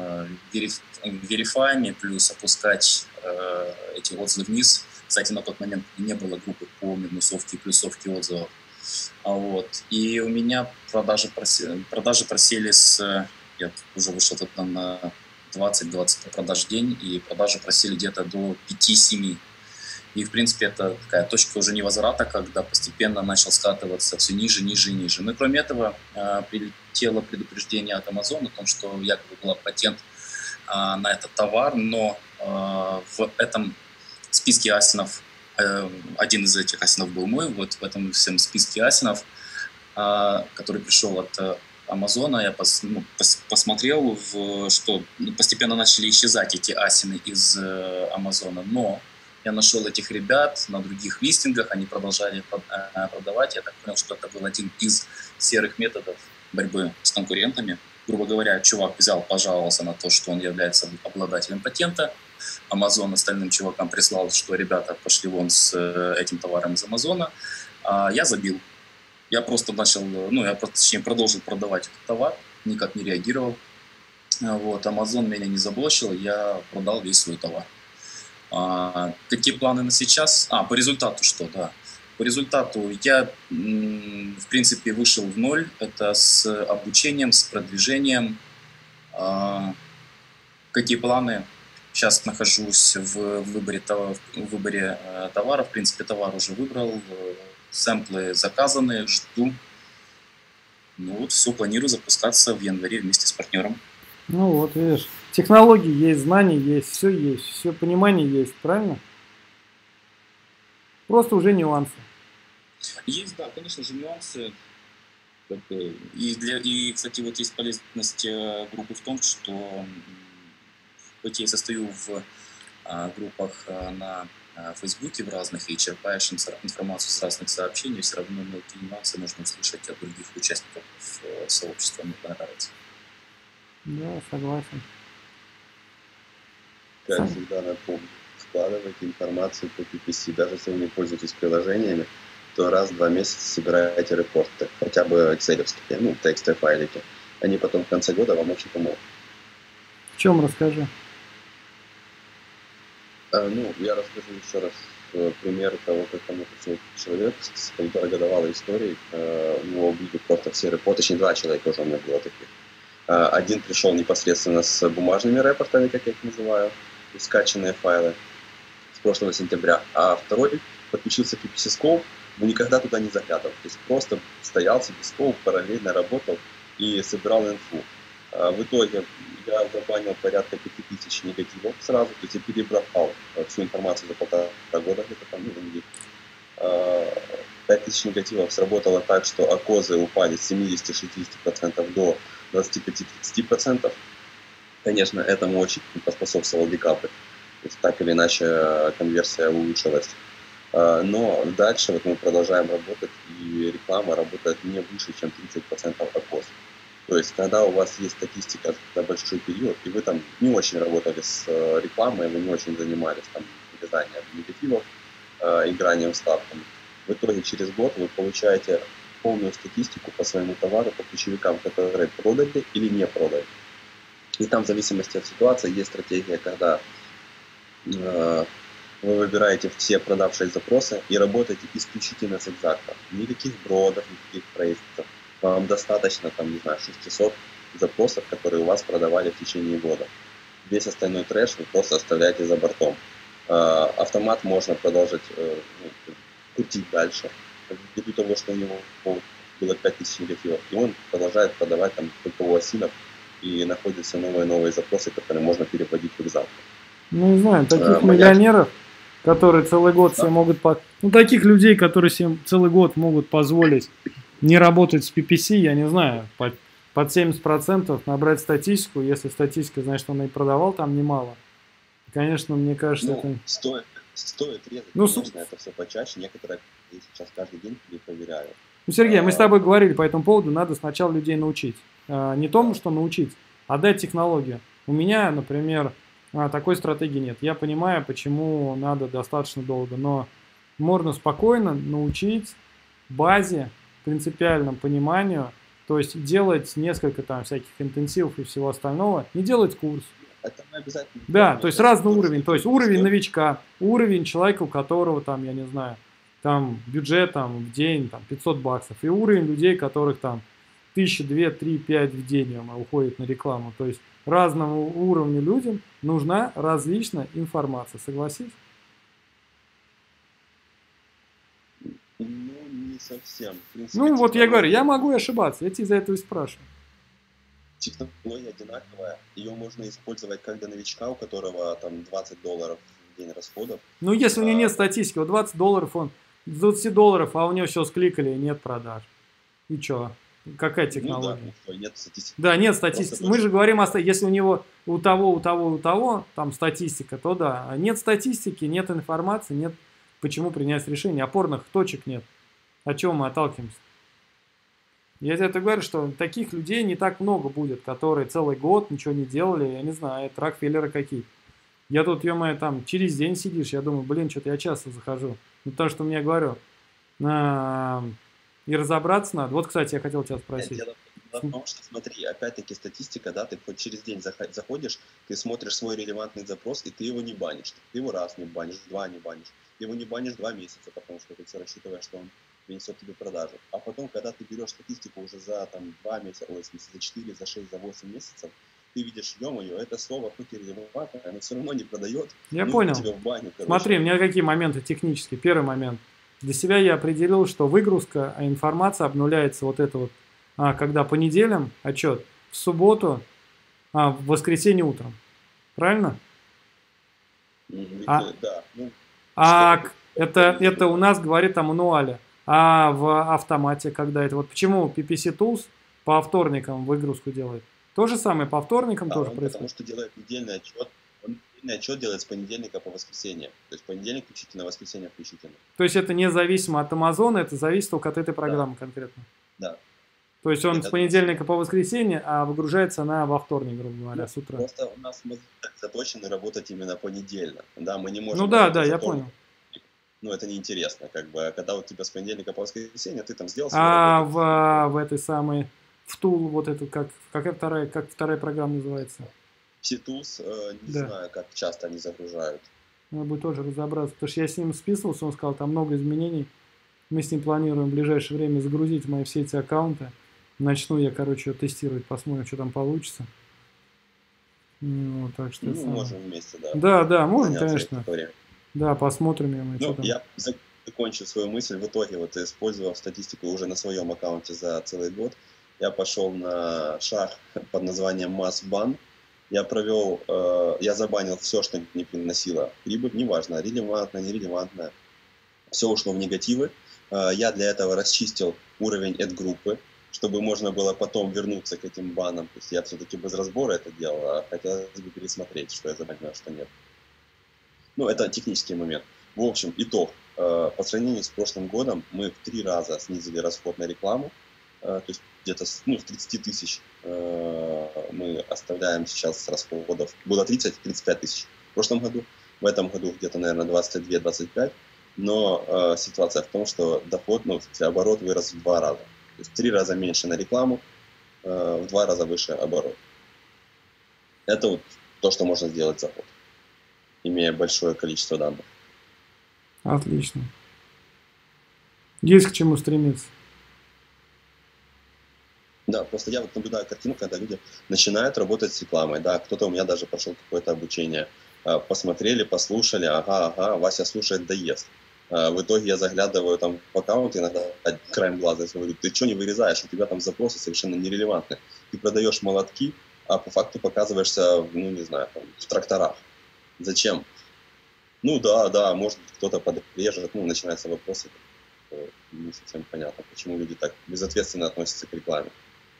верифайами, плюс опускать эти отзывы вниз. Кстати, на тот момент не было группы по минусовке и плюсовке отзывов. Вот. И у меня продажи просели я уже вышел тогда на 20-20 продаж в день, и продажи просели где-то до 5-7. И, в принципе, это такая точка уже невозврата, когда постепенно начал скатываться все ниже, ниже и ниже. Ну и кроме этого, прилетело предупреждение от Amazon о том, что якобы был патент на этот товар, но в этом списке асинов, один из этих асинов был мой, вот в этом всем списке асинов, который пришел от Амазона, я посмотрел, что постепенно начали исчезать эти асины из Амазона, но я нашел этих ребят на других листингах, они продолжали продавать. Я так понял, что это был один из серых методов борьбы с конкурентами. Грубо говоря, чувак взял, пожаловался на то, что он является обладателем патента. Amazon остальным чувакам прислал, что ребята пошли вон с этим товаром из Амазона. Я забил. Я просто продолжил продавать этот товар, никак не реагировал. Вот, Amazon меня не заблочил, я продал весь свой товар. Какие планы на сейчас? По результату что, да. По результату я, в принципе, вышел в ноль. Это с обучением, с продвижением. Какие планы? Сейчас нахожусь в выборе товара. В принципе, товар уже выбрал. Сэмплы заказаны, жду. Ну вот, все, планирую запускаться в январе вместе с партнером. Ну вот, видишь. Технологии есть, знания есть, все понимание есть, правильно? Просто уже нюансы. Есть, да, конечно же, нюансы. И, кстати, вот есть полезность группы в том, что хоть я и состою в группах на Фейсбуке в разных и черпаешь информацию с разных сообщений, все равно мелкие нюансы можно услышать от других участников сообщества, мне понравится. Да, согласен. Как всегда напомню, складывайте информацию по PPC, даже если вы не пользуетесь приложениями, то раз в 2 месяца собираете репорты, хотя бы экселевские, ну, текстовые файлики. Они потом в конце года вам очень помогут. В чем расскажи? Ну, я расскажу еще раз пример того, как ко мне пришел человек с 1,5-годовалой историей. У него были просто все репорты, точнее 2 человека уже у меня было таких. Один пришел непосредственно с бумажными репортами, как я их называю, скачанные файлы с прошлого сентября, а второй подключился к PPC Scope, но никогда туда не заглядывал. То есть просто стоял себе Scope, параллельно работал и собирал инфу. В итоге я забанил порядка 5000 негативов сразу, то есть я перебрал всю информацию за 1,5 года, где-то там, 5000 негативов сработало так, что АКОЗы упали с 70-60% до 25-30%. Конечно, этому очень поспособствовал декабрь. То есть так или иначе конверсия улучшилась. Но дальше вот мы продолжаем работать, и реклама работает не выше, чем 30% АКОЗ. То есть, когда у вас есть статистика за большой период, и вы там не очень работали с рекламой, вы не очень занимались там вязанием негативов, игранием ставками, в итоге через год вы получаете полную статистику по своему товару, по ключевикам, которые продали или не продали. И там в зависимости от ситуации есть стратегия, когда вы выбираете все продавшие запросы и работаете исключительно с экзактом. Никаких бродов, никаких проектов. Вам достаточно, там, не знаю, 600 запросов, которые у вас продавали в течение года. Весь остальной трэш вы просто оставляете за бортом. Автомат можно продолжить крутить дальше, ввиду того, что у него было 5000 негативов. И он продолжает продавать там только у осинов, и находятся новые запросы, которые можно переводить в экзакт. Ну, не знаю, таких миллионеров, которые целый год себе могут... Ну, таких людей, которые себе целый год могут позволить не работать с PPC, я не знаю, под 70% набрать статистику, если статистика, значит, он и продавал там немало. Конечно, мне кажется, это... Стоит резать, конечно, это все почаще. Некоторые я сейчас каждый день проверяю. Ну, Сергей, мы с тобой говорили по этому поводу, надо сначала людей научить. Не тому, что научить, а дать технологию. У меня, например, такой стратегии нет. Я понимаю, почему надо достаточно долго, но можно спокойно научить базе, принципиальному пониманию, то есть делать несколько там всяких интенсивов и всего остального, не делать курс. Это мы обязательно. Да, то есть разный уровень, то есть уровень новичка, уровень человека, у которого там, я не знаю, там бюджет там в день там 500 баксов, и уровень людей, которых там 1000, 2, 3, 5 в день уходит на рекламу. То есть разному уровню людям нужна различная информация, согласись? Ну, не совсем. В принципе, ну, вот я говорю, я могу ошибаться, я тебя из-за этого и спрашиваю. Технология одинаковая, ее можно использовать как для новичка, у которого там $20 в день расходов. Ну, если у него нет статистики, вот $20 он, $20, а у него все скликали, нет продаж. И что? Какая технология? Ну, да, нет статистики. Да, нет статистики. Мы же говорим, если у него у того, там статистика, то да. А нет статистики, нет информации, нет почему принять решение. Опорных точек нет. От чего мы отталкиваемся? Я тебе говорю, что таких людей не так много будет, которые целый год ничего не делали, я не знаю, это Рокфеллеры какие-то. Я тут, ё-моё, там через день сидишь, я думаю, блин, что-то я часто захожу. Ну, потому что мне говорю, и разобраться надо. Вот, кстати, я хотел тебя спросить. Дело в том, что смотри, опять-таки статистика, да, ты хоть через день заходишь, ты смотришь свой релевантный запрос, и ты его не банишь. Ты его раз не банишь, 2 не банишь. Ты его не банишь 2 месяца, потому что ты рассчитываешь, что он принесет тебе продажу. А потом, когда ты берешь статистику уже за там, 2 месяца, за 4, за 6, за 8 месяцев, ты видишь, ё-моё, это слово хоть и релевантное, оно все равно не продает. Я понял. Тебя в баню, Смотри, у меня какие моменты технические. Первый момент. Для себя я определил, что выгрузка, информация обнуляется вот это вот, когда по неделям отчет, в субботу, в воскресенье утром. Правильно? Да. Это у нас говорит о мануале. А в автомате, когда это? Вот почему PPC Tools по вторникам выгрузку делает? То же самое по вторникам тоже Он потому происходит? что делает недельный отчет. Он недельный отчет делает с понедельника по воскресенье. То есть понедельник включительно, воскресенье включительно. То есть это независимо от Амазона, это зависит только от этой программы конкретно? Да. То есть он с Это понедельника по воскресенье, а выгружается она во вторник, грубо говоря, с утра. Просто у нас мы заточены работать именно понедельно. Да, мы не можем Ну да, работать я за вторник. понял. Ну, это неинтересно, как бы, когда у тебя с понедельника по воскресенье, ты там сделал свою А работу. в этой самой, в Tool, вот эту, как вторая программа называется? Ситус, не Да. знаю, как часто они загружают. Надо будет тоже разобраться, потому что я с ним списывался, он сказал, там много изменений. Мы с ним планируем в ближайшее время загрузить мои все эти аккаунты. Начну я, короче, тестировать, посмотрим, что там получится. Ну, так что Ну, можем вместе, да. Да, можем, заняться конечно. это время. Да, посмотрим, что Ну, там. я закончил свою мысль. В итоге, вот использовав статистику уже на своем аккаунте за целый год, я пошел на шаг под названием Mass-Ban. Я забанил все, что не приносило прибыль, неважно, релевантно, нерелевантно. Все ушло в негативы. Я для этого расчистил уровень эд-группы, чтобы можно было потом вернуться к этим банам. То есть я все-таки без разбора это делал, а хотелось бы пересмотреть, что я забанил, а что нет. Ну, это технический момент. В общем, итог. По сравнению с прошлым годом мы в 3 раза снизили расход на рекламу. То есть где-то с 30 тысяч мы оставляем сейчас с расходов. Было 30-35 тысяч в прошлом году. В этом году где-то, наверное, 22-25. Но ситуация в том, что доход, оборот вырос в 2 раза. То есть в 3 раза меньше на рекламу, в 2 раза выше оборот. Это вот то, что можно сделать за год, имея большое количество данных. Отлично. Есть к чему стремиться. Да, просто я вот наблюдаю картину, когда люди начинают работать с рекламой, да, кто-то у меня даже прошел какое-то обучение, посмотрели, послушали, ага, Вася слушает, да ест. В итоге я заглядываю там в аккаунт, иногда краем глаза, и говорю, ты что не вырезаешь, у тебя там запросы совершенно нерелевантны. Ты продаешь молотки, а по факту показываешься, не знаю, там, в тракторах. Зачем? Да, может быть, кто-то подрежет, начинаются вопросы, не совсем понятно, почему люди так безответственно относятся к рекламе.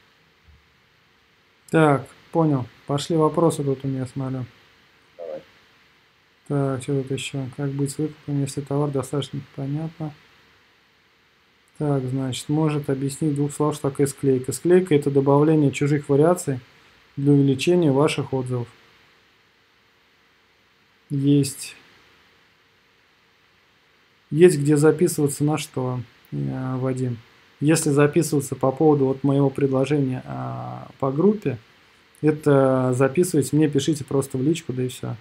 Так, понял. Пошли вопросы тут у меня, смотрю. Давай. Так, что тут еще? Как быть с выкупом, если товар достаточно понятно? Так, значит, может объяснить в 2 словах, что такое склейка. Склейка – это добавление чужих вариаций для увеличения ваших отзывов. Есть где записываться на что, Вадим. Если записываться по поводу вот моего предложения по группе, это записывайте мне, пишите просто в личку, да и все.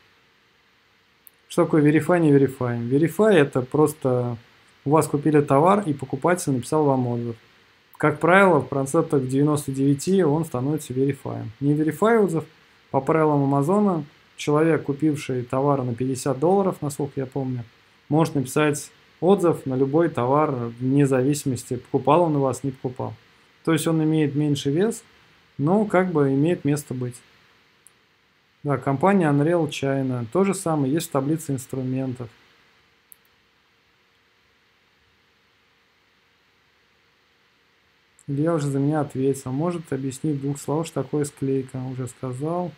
Что такое Verify, не Verify? Verify – это просто у вас купили товар, и покупатель написал вам отзыв. Как правило, в процентах 99 он становится Verify. Не Verify отзыв, по правилам Амазона, человек, купивший товар на $50, насколько я помню, может написать отзыв на любой товар, вне зависимости, покупал он у вас, не покупал. То есть он имеет меньший вес, но как бы имеет место быть. Да, компания Unreal China. То же самое, есть в таблице инструментов. Илья уже за меня ответил. Может объяснить в 2 словах, что такое склейка? Уже сказал.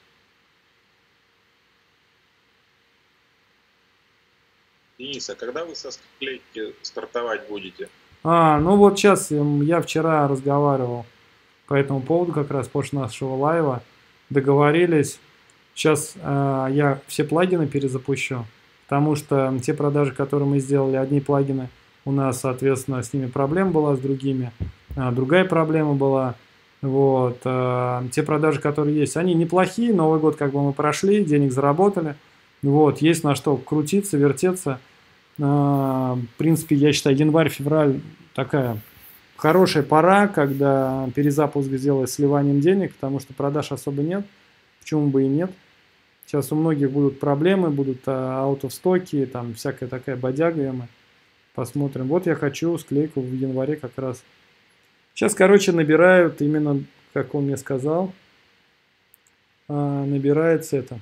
Денис, а когда вы со склейки стартовать будете? Ну вот сейчас я вчера разговаривал по этому поводу как раз после нашего лайва. Договорились. Сейчас я все плагины перезапущу, потому что те продажи, которые мы сделали, одни плагины, у нас, соответственно, с ними проблема была, с другими другая проблема была. Вот. Те продажи, которые есть, они неплохие, Новый год как бы мы прошли, денег заработали. Вот. Есть на что крутиться, вертеться. В принципе, я считаю, январь-февраль такая хорошая пора, когда перезапуск сделать сливанием денег, потому что продаж особо нет. Почему бы и нет? Сейчас у многих будут проблемы, будут аут-оф-стоки, там всякая такая бодяга. Мы посмотрим. Вот я хочу склейку в январе как раз. Сейчас, короче, набирают именно, как он мне сказал, набирается это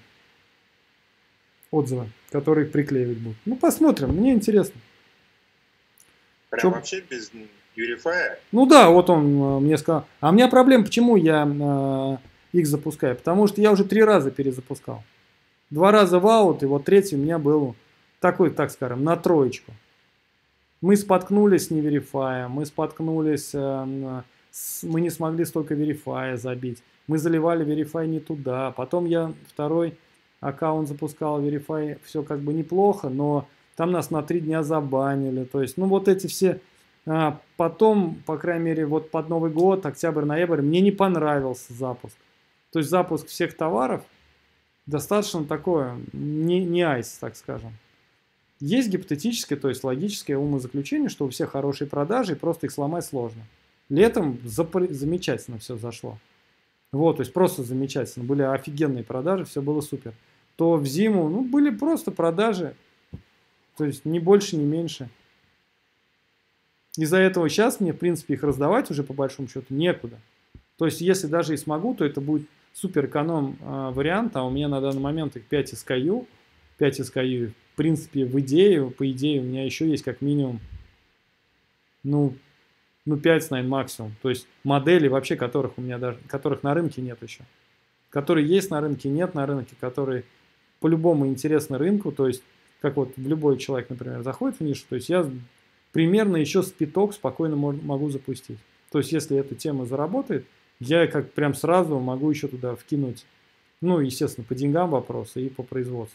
отзывы, которые приклеивать будут. Ну, посмотрим, мне интересно. Прям вообще без Verify? Ну да, вот он мне сказал. А у меня проблема, почему я их запускаю? Потому что я уже 3 раза перезапускал. 2 раза в аут, и вот третий у меня был такой, так скажем, на троечку. Мы споткнулись с неверифаем, мы споткнулись, мы не смогли столько верифая забить. Мы заливали верифай не туда. Потом я второй аккаунт запускал, верифай, все как бы неплохо, но там нас на 3 дня забанили. То есть, ну вот эти все... Потом, по крайней мере, вот под Новый год, октябрь-ноябрь, мне не понравился запуск. То есть запуск всех товаров достаточно такое, не айс, так скажем. Есть гипотетическое, то есть логическое умозаключение, что у всех хорошие продажи, и просто их сломать сложно. Летом замечательно все зашло. Вот, то есть просто замечательно. Были офигенные продажи, все было супер. То в зиму, ну, были просто продажи, то есть ни больше, ни меньше. Из-за этого сейчас мне, в принципе, их раздавать уже по большому счету некуда. То есть, если даже и смогу, то это будет супер эконом вариант, а у меня на данный момент их 5 SKU. 5 SKU, в принципе, по идее, у меня еще есть как минимум, ну 5, наверное, максимум. То есть, модели вообще, которых у меня даже, которых на рынке нет еще. Которые есть на рынке, нет на рынке, которые по-любому интересны рынку. То есть, как вот любой человек, например, заходит в нишу, то есть, я примерно еще с пяток спокойно могу запустить. То есть, если эта тема заработает, я как прям сразу могу еще туда вкинуть, ну, естественно, по деньгам вопросы и по производству.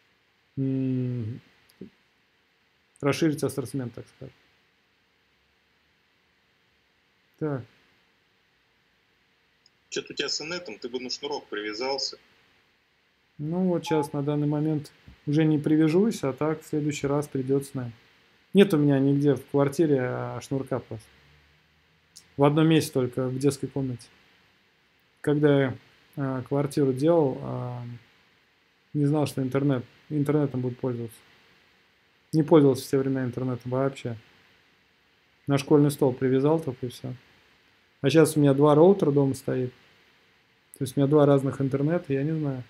Расширить ассортимент, так сказать. Так. Что-то у тебя с инетом, ты бы на шнурок привязался. Ну, вот сейчас на данный момент уже не привяжусь, а так в следующий раз придется, наверное. Нет у меня нигде в квартире шнурка просто. В одном месте только, в детской комнате. Когда я квартиру делал, не знал, что интернетом буду пользоваться. Не пользовался в те времена интернетом вообще. На школьный стол привязал только и все. А сейчас у меня 2 роутера дома стоит. То есть у меня 2 разных интернета, я не знаю.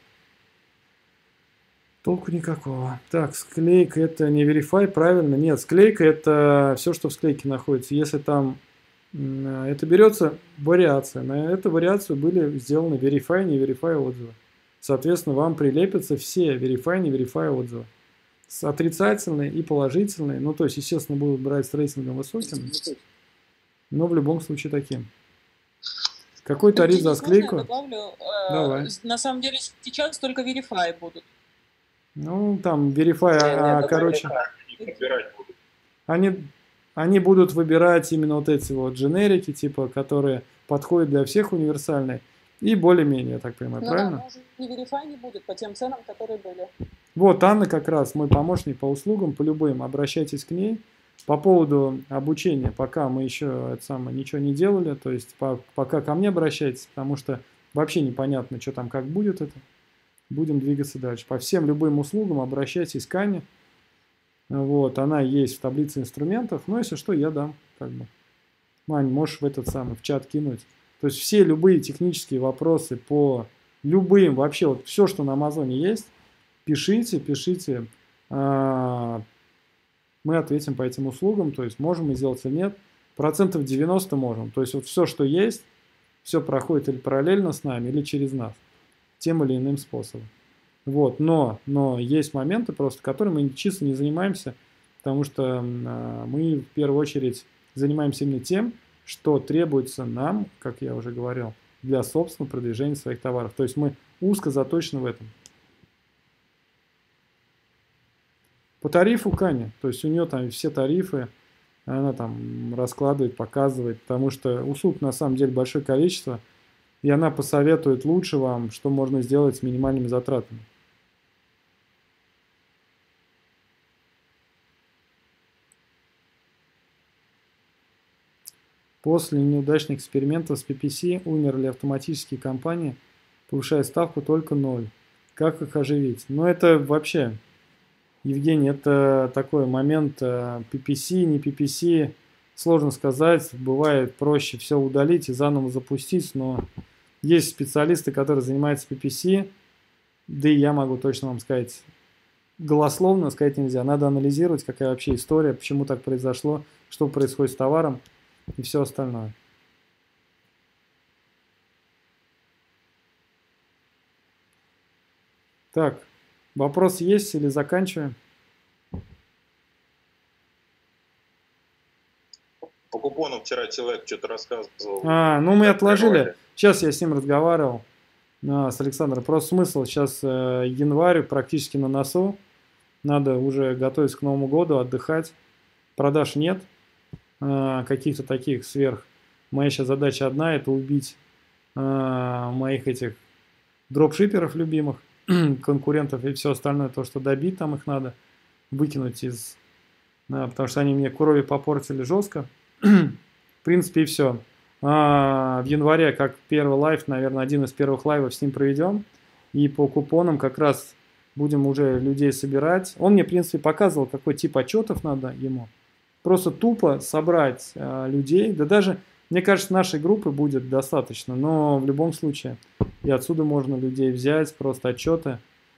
Толку никакого. Так, склейка это не Verify, правильно? Нет, склейка это все, что в склейке находится. Если там это берется вариация. На эту вариацию были сделаны Verify, не Verify отзывы. Соответственно, вам прилепятся все Verify, не Verify отзывы. С отрицательные и положительные. Ну, то есть, естественно, будут брать с рейтингом высоким. Но в любом случае таким. Какой тариф за склейку? Я добавлю, Давай. на самом деле сейчас только Verify будут. Ну, там Verify, короче, Подбирать будут. они будут выбирать именно вот эти вот дженерики, типа, которые подходят для всех универсальные. И более-менее, я так понимаю, Ну правильно? да, может, и Verify не будет по тем ценам, которые были. Вот Анна как раз, мой помощник по услугам, по любым, обращайтесь к ней. По поводу обучения, пока мы еще ничего не делали, то есть пока ко мне обращайтесь, потому что вообще непонятно, что там, как будет это. Будем двигаться дальше. По всем любым услугам обращайтесь к Ане. Вот, она есть в таблице инструментов. Но если что, я дам. Как бы. Мань, можешь в чат кинуть. То есть все любые технические вопросы по любым, вообще вот все, что на Амазоне есть, пишите. Мы ответим по этим услугам. То есть можем мы сделать или нет. 90% можем. То есть вот все, что есть, все проходит или параллельно с нами, или через нас. Тем или иным способом. Вот, но есть моменты, просто которыми мы чисто не занимаемся, потому что мы в первую очередь занимаемся именно тем, что требуется нам, как я уже говорил, для собственного продвижения своих товаров. То есть мы узко заточены в этом. По тарифу Каня, то есть у нее там все тарифы, она там раскладывает, показывает, потому что услуг на самом деле большое количество, и она посоветует лучше вам, что можно сделать с минимальными затратами. После неудачных экспериментов с PPC умерли автоматические компании, повышая ставку только 0. Как их оживить? Ну это вообще, Евгений, это такой момент PPC, не PPC, сложно сказать. Бывает проще все удалить и заново запустить, но есть специалисты, которые занимаются PPC, да и я могу точно вам сказать, голословно сказать нельзя. Надо анализировать, какая вообще история, почему так произошло, что происходит с товаром и все остальное. Так, вопрос есть или заканчиваем? По купонам вчера человек что-то рассказывал. Ну мы Как отложили. торговали. Сейчас я с ним разговаривал, с Александром. Просто смысл, сейчас январь практически на носу. Надо уже готовиться к Новому году, отдыхать. Продаж нет, каких-то таких сверх. Моя сейчас задача одна, это убить моих этих дропшиперов любимых, конкурентов и все остальное, то, что добить там их надо, выкинуть из... потому что они мне крови попортили жестко. В принципе, и все. В январе, как первый лайв, наверное, один из первых лайвов с ним проведем. И по купонам как раз будем уже людей собирать. Он мне, в принципе, показывал, какой тип отчетов надо ему. Просто тупо собрать людей. Да даже, мне кажется, нашей группы будет достаточно. Но в любом случае, и отсюда можно людей взять, просто отчеты.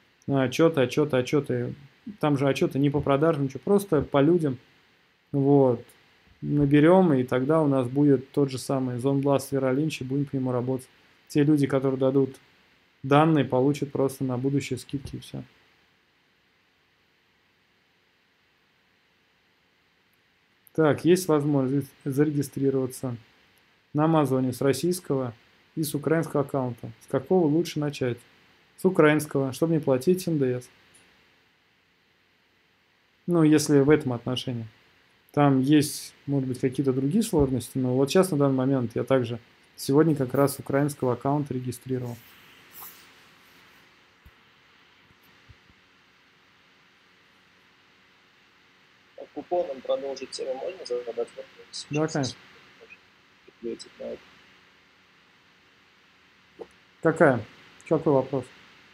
Там же отчеты не по продажам, ничего, просто по людям. Вот. Наберем, и тогда у нас будет тот же самый ZoneBlast Виралинч, и будем по нему работать. Те люди, которые дадут данные, получат просто на будущее скидки, и все. Так, есть возможность зарегистрироваться на Амазоне с российского и с украинского аккаунта. С какого лучше начать? С украинского, чтобы не платить НДС. Ну, если в этом отношении. Там есть, может быть, какие-то другие сложности, но вот сейчас на данный момент я также сегодня как раз украинского аккаунта регистрировал. По купонам продолжить тему можно задать вопрос? Да, конечно. Какой вопрос?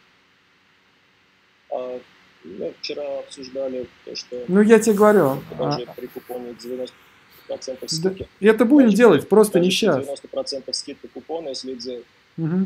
Мы вчера обсуждали то, что... Ну, я тебе говорю. Даже при купоне 90% скидки. Да, это будем делать, просто даже не сейчас. 90% скидки купона, если сделать. Угу.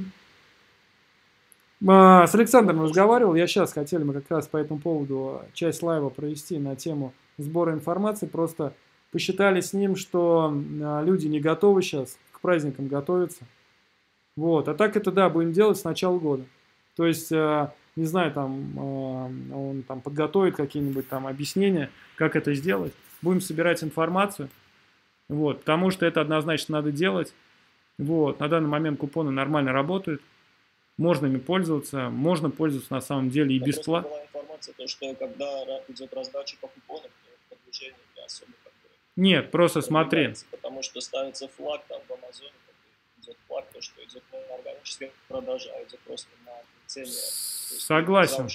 С Александром разговаривал, хотели мы как раз по этому поводу часть лайва провести на тему сбора информации, просто посчитали с ним, что люди не готовы сейчас к праздникам готовиться. Вот, а так это, да, будем делать с начала года. То есть, не знаю, там, он там подготовит какие-нибудь там объяснения, как это сделать. Будем собирать информацию, вот, потому что это однозначно надо делать. Вот, на данный момент купоны нормально работают. Можно ими пользоваться, можно пользоваться на самом деле и бесплатно. Была информация, то, что когда идет раздача по купонам, то продвижение не особо как бы... Нет, просто смотри. Потому что ставится флаг там в Амазоне, идет флаг, то, что идет не на органической продаже, а идет просто на цене. Согласен.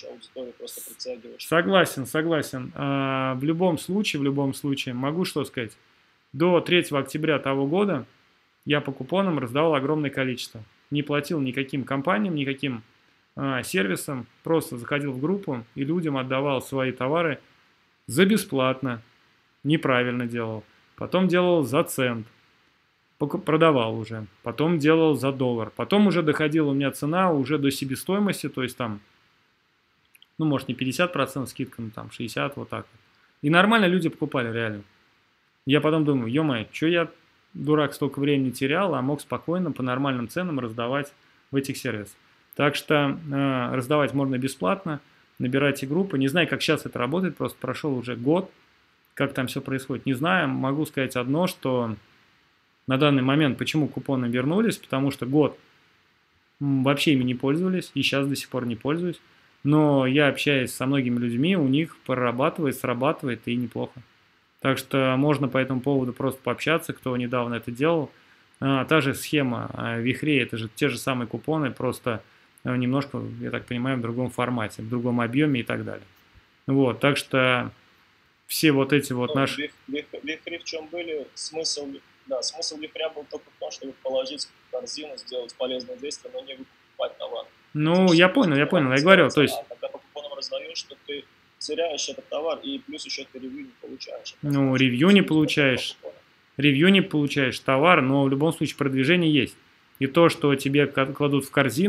Согласен. В любом случае, могу что сказать. До 3 октября того года я по купонам раздавал огромное количество. Не платил никаким компаниям, никаким сервисам. Просто заходил в группу и людям отдавал свои товары за бесплатно. Неправильно делал. Потом делал за цент. Продавал уже. Потом делал за $1. Потом уже доходила у меня цена уже до себестоимости. То есть там, ну может не 50% скидка, но там 60%, вот так. И нормально люди покупали реально. Я потом думаю, ё-моё, что я, дурак, столько времени терял, а мог спокойно по нормальным ценам раздавать в этих сервисах. Так что раздавать можно бесплатно, набирайте группы. Не знаю, как сейчас это работает, просто прошел уже год, как там все происходит. Не знаю, могу сказать одно, что на данный момент, почему купоны вернулись, потому что год вообще ими не пользовались, и сейчас до сих пор не пользуюсь. Но я общаюсь со многими людьми, у них прорабатывает, срабатывает и неплохо. Так что можно по этому поводу просто пообщаться, кто недавно это делал. Та же схема в Вихре, это же те же самые купоны, просто немножко, я так понимаю, в другом формате, в другом объеме и так далее. Вот, так что все вот эти вот наши... В Вихре в чем были? Смысл Вихря был только в том, чтобы положить в корзину, сделать полезное действие, но не выкупать товар. Ну, я понял, я говорю, то есть... Когда по купонам раздаешь, что ты теряешь этот товар, и плюс еще ты ревью не получаешь. Ну, ревью не получаешь товар, но в любом случае продвижение есть. И то, что тебе кладут в корзину,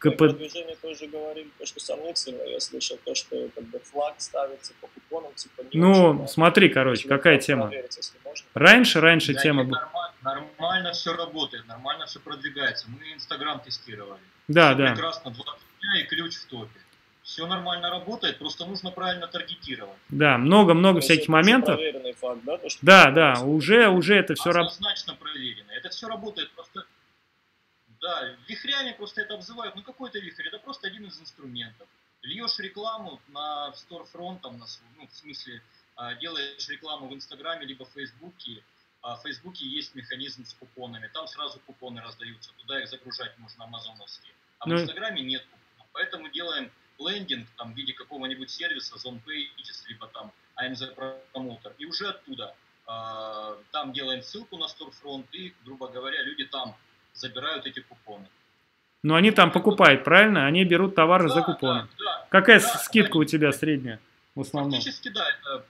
КП... Продвижение тоже говорили, то, что сомнительно. Я слышал то, что как бы флаг ставится по купонам, типа не Ну, очень, смотри, короче, какая тема. Раньше да, тема была. Нормально все работает, нормально все продвигается. Мы Инстаграм тестировали. Да, все да. Прекрасно, 20 дня и ключ в топе. Все нормально работает, просто нужно правильно таргетировать. Да, много всяких моментов. Факт, да, то, да, уже это все работает. Однозначно проверено. Это все работает просто... Да, вихрями просто это обзывают. Ну какой это вихрь? Это просто один из инструментов. Льешь рекламу на Storefront, там, ну, в смысле, делаешь рекламу в Инстаграме либо в Фейсбуке. А в Фейсбуке есть механизм с купонами. Там сразу купоны раздаются. Туда их загружать можно амазоновские. А в Инстаграме нет купонов. Поэтому делаем лендинг там, в виде какого-нибудь сервиса, ZonePages, либо там AMZ Promoter. И уже оттуда там делаем ссылку на Storefront и, грубо говоря, люди там забирают эти купоны. Но они там покупают, правильно? Они берут товары за купоны. Да, какая скидка у тебя средняя в основном? Фактически, да. Это...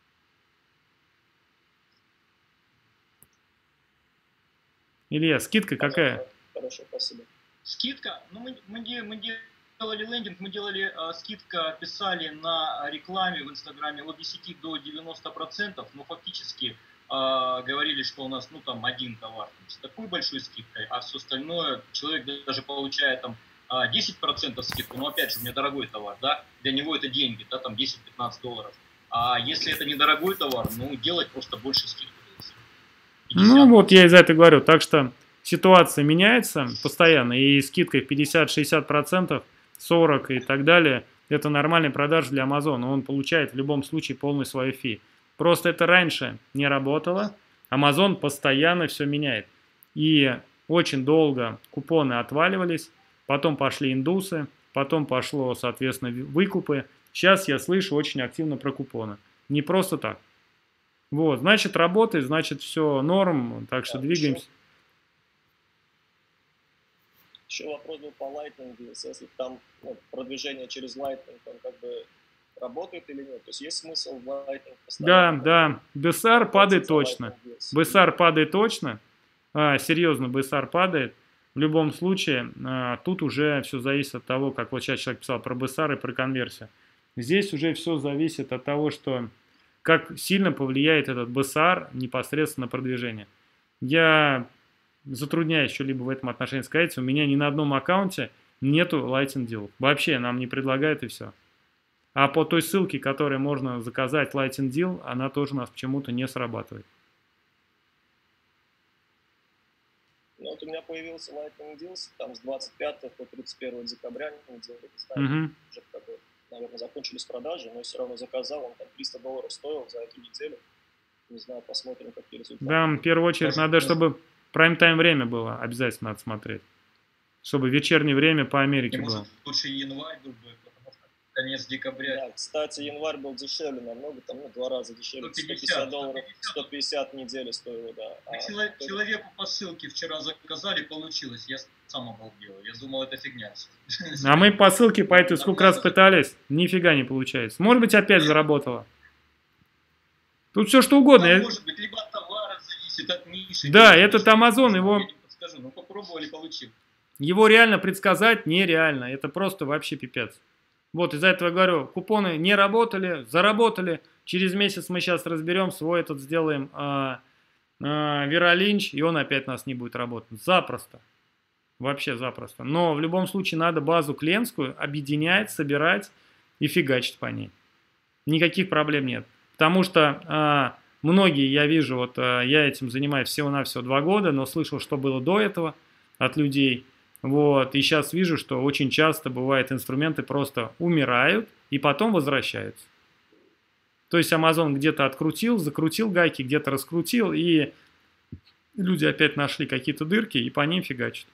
Илья, скидка какая? Хорошо, спасибо. Скидка, ну мы делали лендинг, мы делали скидка, писали на рекламе в Инстаграме от 10 до 90%, но фактически говорили, что у нас, ну там, один товар с такой большой скидкой, а все остальное человек даже получает там 10% скидку, но опять же, у меня дорогой товар, да, для него это деньги, да, там 10-15 долларов. А если это недорогой товар, ну делать просто больше скидку. 50. Ну вот я из-за этого говорю, так что ситуация меняется постоянно, и скидкой 50-60%, 40% и так далее, это нормальная продажа для Амазона, он получает в любом случае полный свой фи. Просто это раньше не работало, Amazon постоянно все меняет. И очень долго купоны отваливались, потом пошли индусы, потом пошло, соответственно, выкупы. Сейчас я слышу очень активно про купоны. Не просто так. Вот, значит, работает, значит, все норм, так что двигаемся. Еще вопрос был по Lightning, если там продвижение через Lightning, он как бы работает или нет? То есть есть смысл в Lightning поставить? Да, BSR падает точно. BSR падает точно. Серьезно, BSR падает. В любом случае, тут уже все зависит от того, как вот сейчас человек писал про BSR и про конверсию. Здесь уже все зависит от того, что как сильно повлияет этот BSR непосредственно на продвижение. Я затрудняюсь что-либо в этом отношении сказать. У меня ни на одном аккаунте нету Lightning Deal. Вообще нам не предлагают и все. А по той ссылке, которой можно заказать Lightning Deal, она тоже у нас почему-то не срабатывает. Ну вот у меня появился Lightning Deal там с 25 по 31 декабря неделю. Уже такой, наверное, закончились продажи, но я все равно заказал, он там $300 стоил за эту неделю. Не знаю, посмотрим, какие результаты. Да, в первую очередь надо, чтобы прайм-тайм время было, обязательно надо смотреть. Чтобы вечернее время по Америке было. Может, лучше январь был бы, потому что конец декабря. Да, кстати, январь был дешевле намного, там, ну, 2 раза дешевле. $150, 150 недели стоило, да. Человеку по ссылке вчера заказали, получилось. Я сам обалдел. Я думал, это фигня. А мы по ссылке по этой сколько раз пытались, нифига не получается. Может быть, опять заработало. Тут все что угодно. Может быть, либо от товара зависит, от ниши. Да, этот Amazon, его... Ну, попробовали, получил. Его реально предсказать нереально. Это просто вообще пипец. Вот из-за этого я говорю, купоны не работали, заработали. Через месяц мы сейчас разберем, свой этот сделаем Веролинч, и он опять нас не будет работать. Запросто. Вообще запросто. Но в любом случае надо базу клиентскую объединять, собирать и фигачить по ней. Никаких проблем нет. Потому что многие, я вижу, вот я этим занимаюсь всего-навсего 2 года, но слышал, что было до этого от людей. Вот, и сейчас вижу, что очень часто бывает, инструменты просто умирают и потом возвращаются. То есть Amazon где-то открутил, закрутил гайки, где-то раскрутил, и люди опять нашли какие-то дырки и по ним фигачат.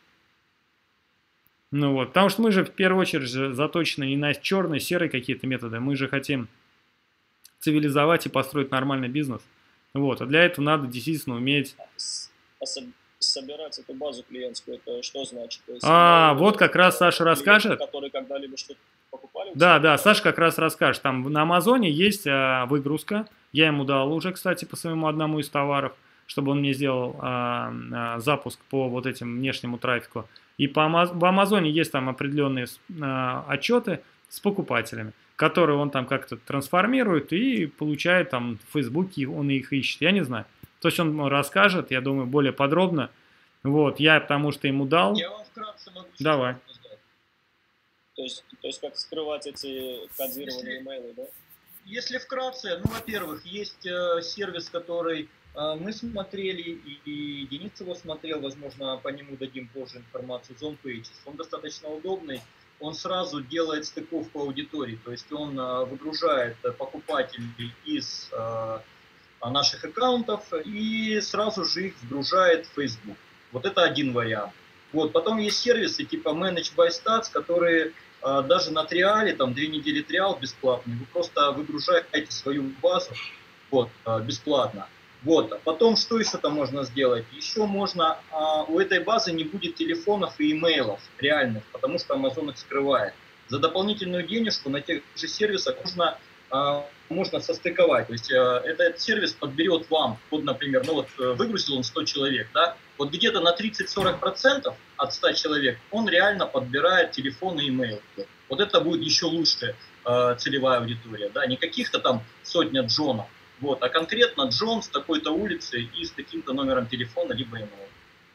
Ну вот, потому что мы же в первую очередь заточены не на черные, серые какие-то методы, мы же хотим цивилизовать и построить нормальный бизнес. Вот, а для этого надо действительно уметь... Собирать эту базу клиентскую, это что значит? То есть, вот как раз Саша расскажет. Которые когда-либо что-то покупали? Да, Саша как раз расскажет. Там на Амазоне есть выгрузка. Я ему дал уже, кстати, по своему одному из товаров. чтобы он мне сделал запуск по вот этим внешнему трафику. И в Амазоне есть там определенные отчеты с покупателями, которые он там как-то трансформирует и получает там в Фейсбуке, он их ищет. Я не знаю. То есть он расскажет, я думаю, более подробно. Вот, я потому что ему дал. Я вам вкратце могу Давай. То есть как скрывать эти кодированные имейлы, да? Если вкратце, ну, во-первых, есть сервис, который мы смотрели, и Денис его смотрел, возможно, по нему дадим позже информацию, ZonePages. Он достаточно удобный, он сразу делает стыковку аудитории, то есть он выгружает покупателей из наших аккаунтов и сразу же их вгружает в Facebook. Вот это один вариант. Вот. Потом есть сервисы типа Manage by Stats, которые даже на триале, там 2 недели триал бесплатный, вы просто выгружаете свою базу вот, бесплатно. Вот. А потом что еще там можно сделать? Еще можно, у этой базы не будет телефонов и имейлов реальных, потому что Amazon их скрывает. За дополнительную денежку на тех же сервисах можно состыковать. То есть этот сервис подберет вам, вот, например, ну вот выгрузил он 100 человек, да, вот где-то на 30-40% от 100 человек он реально подбирает телефон и имейл. Вот это будет еще лучше целевая аудитория, да, не каких-то там сотня Джонов, вот, а конкретно Джон с такой-то улицы и с таким-то номером телефона либо имейл.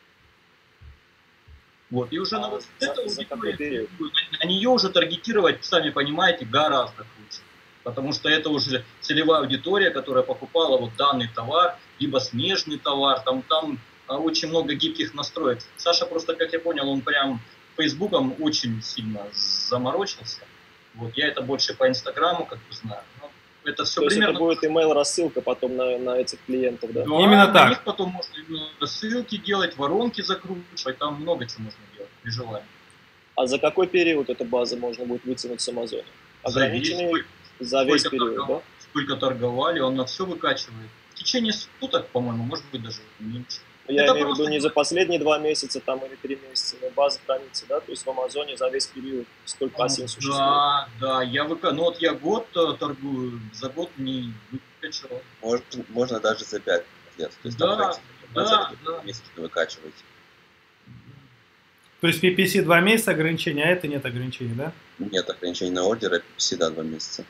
Вот, и уже на вот эту аудиторию, на нее уже таргетировать, сами понимаете, гораздо круче. Потому что это уже целевая аудитория, которая покупала вот данный товар, либо смежный товар, там очень много гибких настроек. Саша просто, как я понял, он прям Фейсбуком очень сильно заморочился. Вот, я это больше по Инстаграму как бы знаю. Но это все то примерно... есть это будет email-рассылка потом на этих клиентов, да? Да, именно на так. них потом можно ссылки делать, воронки закручивать, там много чего можно делать при желании. А за какой период эта база можно будет вытянуть с Амазона? Ограниченный за весь период, да? Сколько торговали, он на все выкачивает. В течение суток, по-моему, может быть даже меньше. Я имею в виду не за последние 2 месяца там, или 3 месяца, но база хранится, да? То есть в Амазоне за весь период сколько осень существует? Да, ну вот я год торгую, за год не выкачивал. Можно даже за 5 лет. То есть Да. месяца выкачиваете. То есть PPC 2 месяца ограничения, а это нет ограничений, да? Нет ограничений на ордеры, всегда 2 месяца.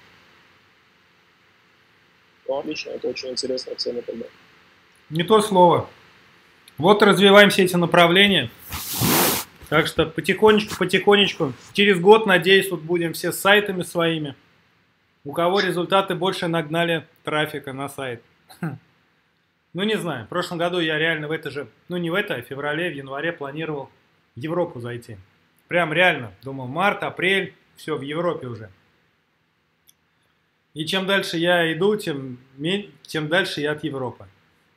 Ну, отлично, это очень интересная цена тогда. Не то слово. Вот развиваем все эти направления. Так что потихонечку. Через год, надеюсь, тут будем все с сайтами своими. У кого результаты больше нагнали трафика на сайт. Ну, не знаю. В прошлом году я реально в это же, ну не в это, а в феврале, в январе планировал в Европу зайти. Прям реально. Думал, март, апрель, все, в Европе уже. И чем дальше я иду, тем дальше я от Европы.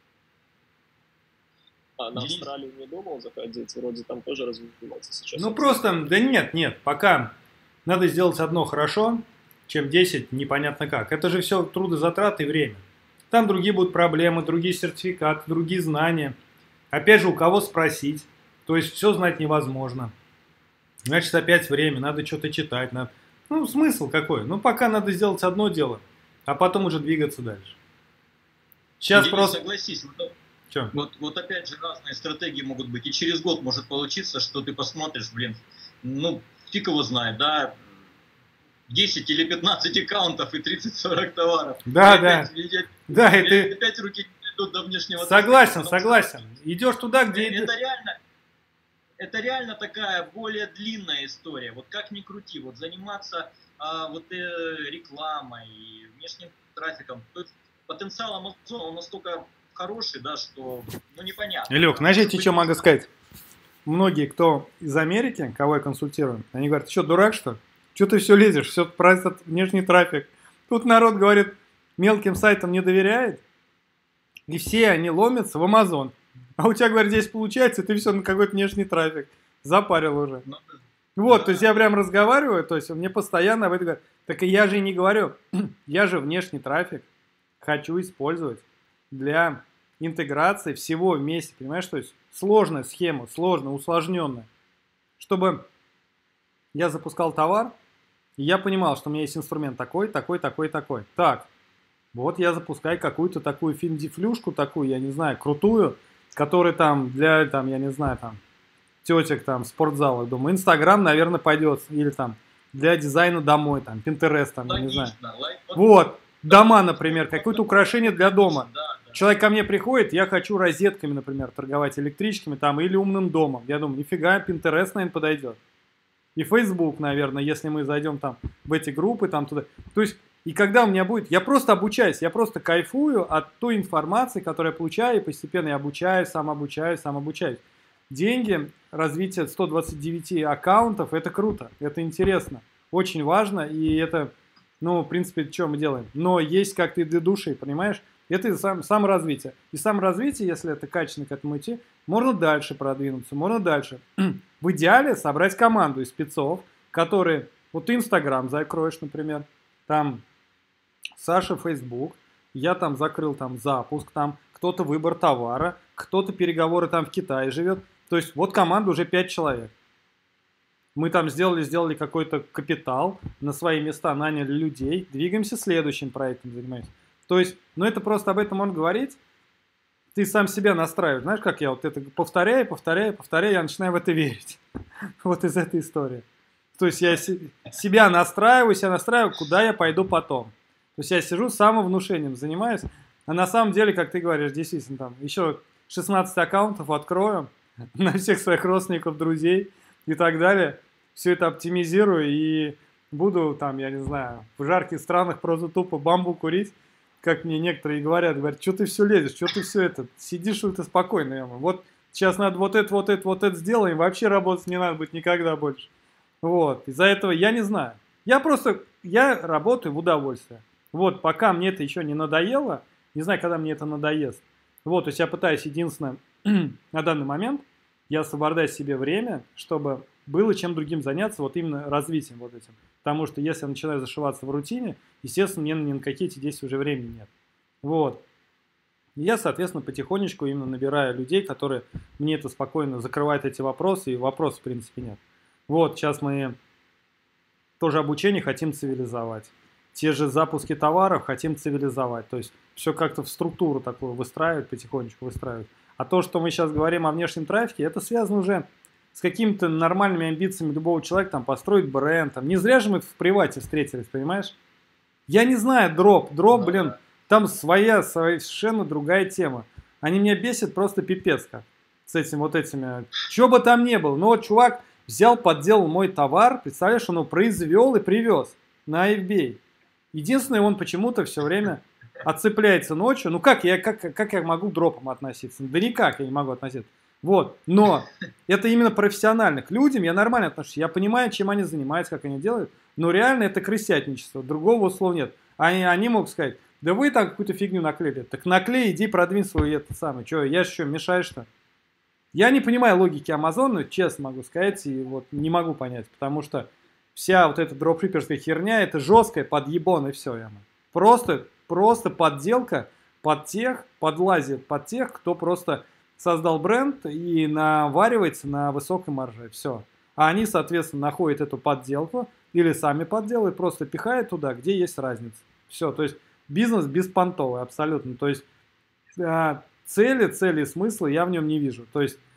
А на Австралию не думал заходить? Вроде там тоже развивается сейчас. Ну просто, да нет, пока надо сделать одно хорошо, чем 10 непонятно как. Это же все трудозатраты и время. Там другие будут проблемы, другие сертификаты, другие знания. Опять же, у кого спросить. То есть все знать невозможно. Значит, опять время, надо что-то читать. Ну, смысл какой? Ну, пока надо сделать одно дело, а потом уже двигаться дальше. Сейчас Или просто... Согласись, Че? Вот опять же разные стратегии могут быть. И через год может получиться, что ты посмотришь, ну, фиг его знает, да, 10 или 15 аккаунтов и 30-40 товаров. Да. Опять руки идут до внешнего. Согласен. Идешь туда, где... Это реально такая более длинная история. Вот как ни крути, вот заниматься рекламой и внешним трафиком. Потенциал Амазона, он настолько хороший, да, что непонятно. Илюх, знаете, что могу сказать? Многие, кто из Америки, кого я консультирую, они говорят, ты что, дурак, что ли? Что ты все лезешь, все про этот внешний трафик? Тут народ говорит, мелким сайтам не доверяет, и все они ломятся в Амазон. А у тебя, говорит, здесь получается, ты все на какой-то внешний трафик. Запарил уже. Вот, то есть я прям разговариваю, то есть мне постоянно об этом говорят. Так и я же и не говорю, я же внешний трафик хочу использовать для интеграции всего вместе, понимаешь? То есть сложная схема, сложная, усложненная. Чтобы я запускал товар, и я понимал, что у меня есть инструмент такой. Так, Вот я запускаю какую-то такую финдифлюшку, такую, я не знаю, крутую, которая там для, там, я не знаю, там, тетек там в спортзалах. Думаю, Инстаграм, наверное, пойдет. Или там для дизайна домой, там, Пинтерест, там, я не знаю. Вот, дома, например, какое-то украшение для дома. Человек ко мне приходит, я хочу розетками, например, торговать, электричками там, или умным домом. Я думаю, нифига, Pinterest, наверное, подойдет. И Facebook, наверное, если мы зайдем там в эти группы, там туда. То есть, и когда у меня будет, я просто обучаюсь, я просто кайфую от той информации, которую я получаю, и постепенно я обучаюсь, сам обучаюсь, сам обучаюсь. Деньги, развитие 129 аккаунтов, это круто, это интересно, очень важно, и это, ну, в принципе, что мы делаем. Но есть как-то и для души, понимаешь? Это саморазвитие. И саморазвитие, если это качественно к этому идти, можно дальше продвинуться, можно дальше. В идеале собрать команду из спецов, которые, вот ты Инстаграм закроешь, например, там Саша Facebook, я там закрыл там запуск, там кто-то выбор товара, кто-то переговоры там в Китае живет. То есть вот команда уже 5 человек. Мы там сделали какой-то капитал, на свои места наняли людей, двигаемся следующим проектом, занимаемся. То есть, ну это просто об этом можно говорить, ты сам себя настраиваешь. Знаешь, как я вот это повторяю, я начинаю в это верить. Вот из этой истории. То есть я себя настраиваю, куда я пойду потом. То есть я сижу, самовнушением занимаюсь, а на самом деле, как ты говоришь, действительно, там еще 16 аккаунтов открою на всех своих родственников, друзей и так далее. Все это оптимизирую и буду там, я не знаю, в жарких странах просто тупо бамбу курить. Как мне некоторые говорят, что ты все лезешь, что ты все это, сидишь и ты спокойно. Вот сейчас надо вот это сделаем, вообще работать не надо будет никогда больше. Вот, из-за этого я не знаю. Я работаю в удовольствие. Вот, пока мне это еще не надоело, не знаю, когда мне это надоест. Вот, то есть я пытаюсь, единственное, на данный момент, я освобождаю себе время, чтобы было чем другим заняться, вот именно развитием вот этим. Потому что если я начинаю зашиваться в рутине, естественно, мне ни на какие эти действия уже времени нет. Вот. И я, соответственно, потихонечку именно набираю людей, которые мне это спокойно закрывают эти вопросы, и вопросов, в принципе, нет. Вот, сейчас мы тоже обучение хотим цивилизовать. Те же запуски товаров хотим цивилизовать. То есть все как-то в структуру такую выстраивать, потихонечку выстраивать. А то, что мы сейчас говорим о внешнем трафике, это связано уже с какими-то нормальными амбициями любого человека, там, построить бренд. Там. Не зря же мы в привате встретились, понимаешь? Я не знаю, дроп, блин, там своя совершенно другая тема. Они меня бесят просто пипец как. С этим вот этими. Что бы там ни было. Но вот чувак взял, подделал мой товар, представляешь, он его произвел и привез на eBay. Единственное, он почему-то все время отцепляется ночью. Ну как я могу к дропам относиться? Да никак я не могу относиться. Вот, но это именно профессионально. К людям я нормально отношусь. Я понимаю, чем они занимаются, как они делают. Но реально это крысятничество. Другого слова нет. Они могут сказать, да вы там какую-то фигню наклеили. Так наклей, иди продвинь свой это самое. Че, я что, мешаю что? Я не понимаю логики Амазона, честно могу сказать, и вот не могу понять. Потому что вся вот эта дропшиперская херня, это жесткая подъебон и все. Просто подделка подлазит под тех, кто просто создал бренд и наваривается на высокой марже. Все. А они, соответственно, находят эту подделку или сами подделывают, просто пихают туда, где есть разница. Все. То есть бизнес беспонтовый абсолютно. То есть цели и смысла я в нем не вижу. То есть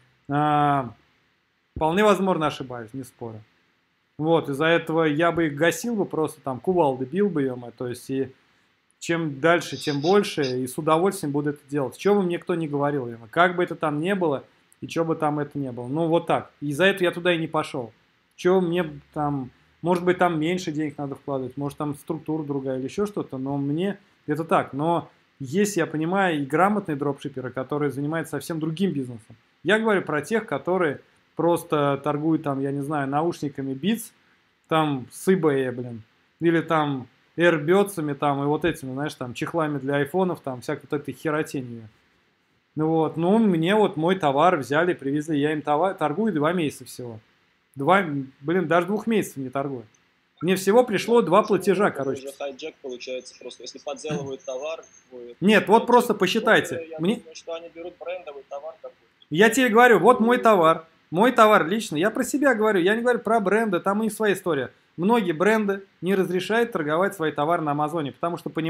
вполне возможно ошибаюсь, не спорю. Вот, из-за этого я бы их гасил бы просто там, кувалды бил бы ее, то есть и чем дальше, тем больше, и с удовольствием буду это делать. Чего бы мне кто не говорил, как бы это там не было, и что бы там это не было. Ну, вот так. Из-за этого я туда и не пошел. Чего мне там, может быть, там меньше денег надо вкладывать, может, там структура другая или еще что-то, но мне это так. Но есть, я понимаю, и грамотные дропшиперы, которые занимаются совсем другим бизнесом. Я говорю про тех, которые просто торгуют там, я не знаю, наушниками Beats, там с eBay, блин, или там AirBuds'ами там и вот этими, знаешь, там чехлами для айфонов, там всякой вот этой херотенью. Ну вот, ну мне вот мой товар взяли, привезли, я им торгую 2 месяца всего. Даже 2 месяцев не торгую. Мне всего пришло 2 платежа, короче. Это уже хайджек получается просто, если подделывают товар. Нет, вот просто посчитайте. Я думаю, что они берут брендовый товар какой-то. Я тебе говорю, вот мой товар лично, я про себя говорю, я не говорю про бренды, там и своя история. Многие бренды не разрешают торговать свои товары на Амазоне, потому что понимают,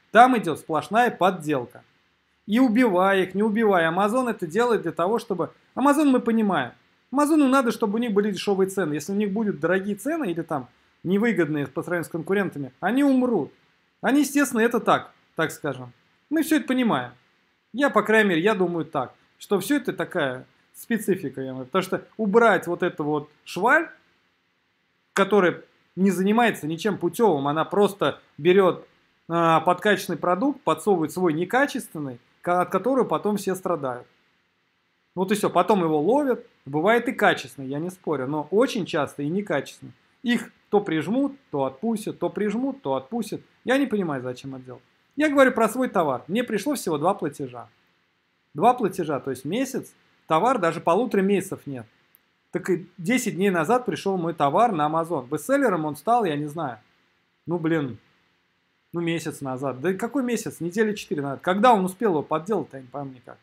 Там идет сплошная подделка. И убивая их, не убивая. Amazon это делает для того, чтобы... Amazon мы понимаем. Амазону надо, чтобы у них были дешевые цены. Если у них будут дорогие цены или там невыгодные по сравнению с конкурентами, они умрут. Они, естественно, это так скажем. Мы все это понимаем. Я, по крайней мере, я думаю так, что все это такая специфика. Потому что убрать вот эту вот шваль, которая не занимается ничем путевым, она просто берет подкачанный продукт, подсовывает свой некачественный, от которого потом все страдают. Вот и все. Потом его ловят. Бывает и качественный, я не спорю, но очень часто и некачественный. Их то прижмут, то отпустят, то прижмут, то отпустят. Я не понимаю, зачем это делать. Я говорю про свой товар. Мне пришло всего 2 платежа. 2 платежа, то есть месяц, товар даже 1,5 месяцев нет. Так и 10 дней назад пришел мой товар на Amazon. Бестселлером он стал, я не знаю. Месяц назад. Да какой месяц? Недели 4 назад. Когда он успел его подделать, я не пойму никак.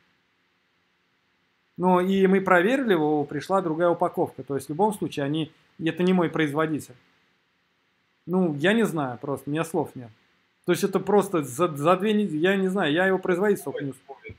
И мы проверили его, пришла другая упаковка. То есть в любом случае это не мой производитель. Я не знаю просто, у меня слов нет. То есть это просто за 2 недели, я не знаю, я его производить столько не успеваю.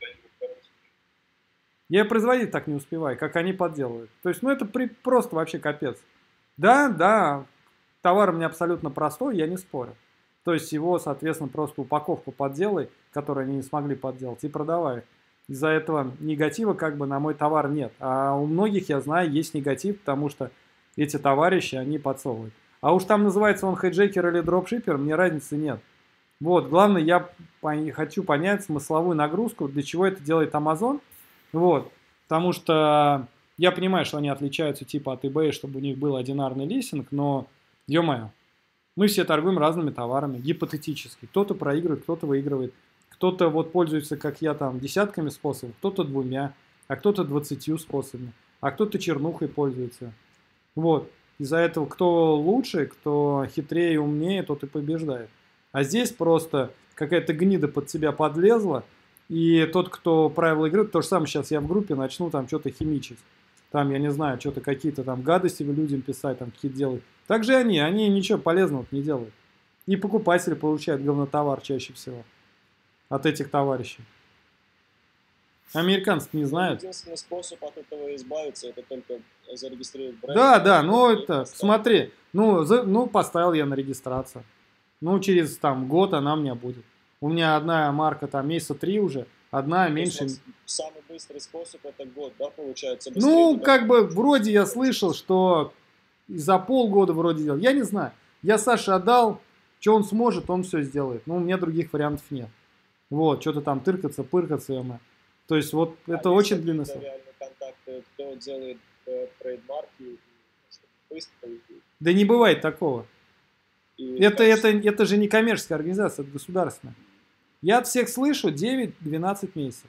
Я производить так не успеваю, как они подделывают. То есть, это просто вообще капец. Да, товар у меня абсолютно простой, я не спорю. То есть его, соответственно, просто упаковку подделай, которую они не смогли подделать, и продавай. Из-за этого негатива на мой товар нет. А у многих, я знаю, есть негатив, потому что эти товарищи, они подсовывают. А уж там называется он хеджекер или дропшиппер, мне разницы нет. Главное, я хочу понять смысловую нагрузку, для чего это делает Amazon. Потому что я понимаю, что они отличаются типа от eBay, чтобы у них был одинарный листинг, но, ё-моё, мы все торгуем разными товарами, гипотетически. Кто-то проигрывает, кто-то выигрывает. Кто-то пользуется, как я, десятками способов, кто-то 2, а кто-то 20 способами, а кто-то чернухой пользуется. Из-за этого кто лучше, кто хитрее и умнее, тот и побеждает. А здесь просто какая-то гнида под тебя подлезла, и тот, кто правила игры, то же самое сейчас я в группе начну что-то химичить. Я не знаю, что-то какие-то гадости людям писать, какие-то делать. Так же они ничего полезного не делают. И покупатели получают говнотовар чаще всего от этих товарищей. Американцы не знают. Единственный способ от этого избавиться, это только зарегистрировать бренд. Да, смотри, поставил я на регистрацию. Через год она у меня будет. У меня одна марка месяца 3 уже, одна меньше. Самый быстрый способ это год, да, получается? Вроде я слышал, что за полгода вроде делал. Я не знаю. Я Саше отдал, что он сможет, он все сделает. У меня других вариантов нет. Что-то тыркаться, пыркаться. То есть это очень длинный срок. Контакты, кто делает трейдмарки, быстро. Да не бывает такого. Это же не коммерческая организация, это государственная. Я от всех слышу 9-12 месяцев.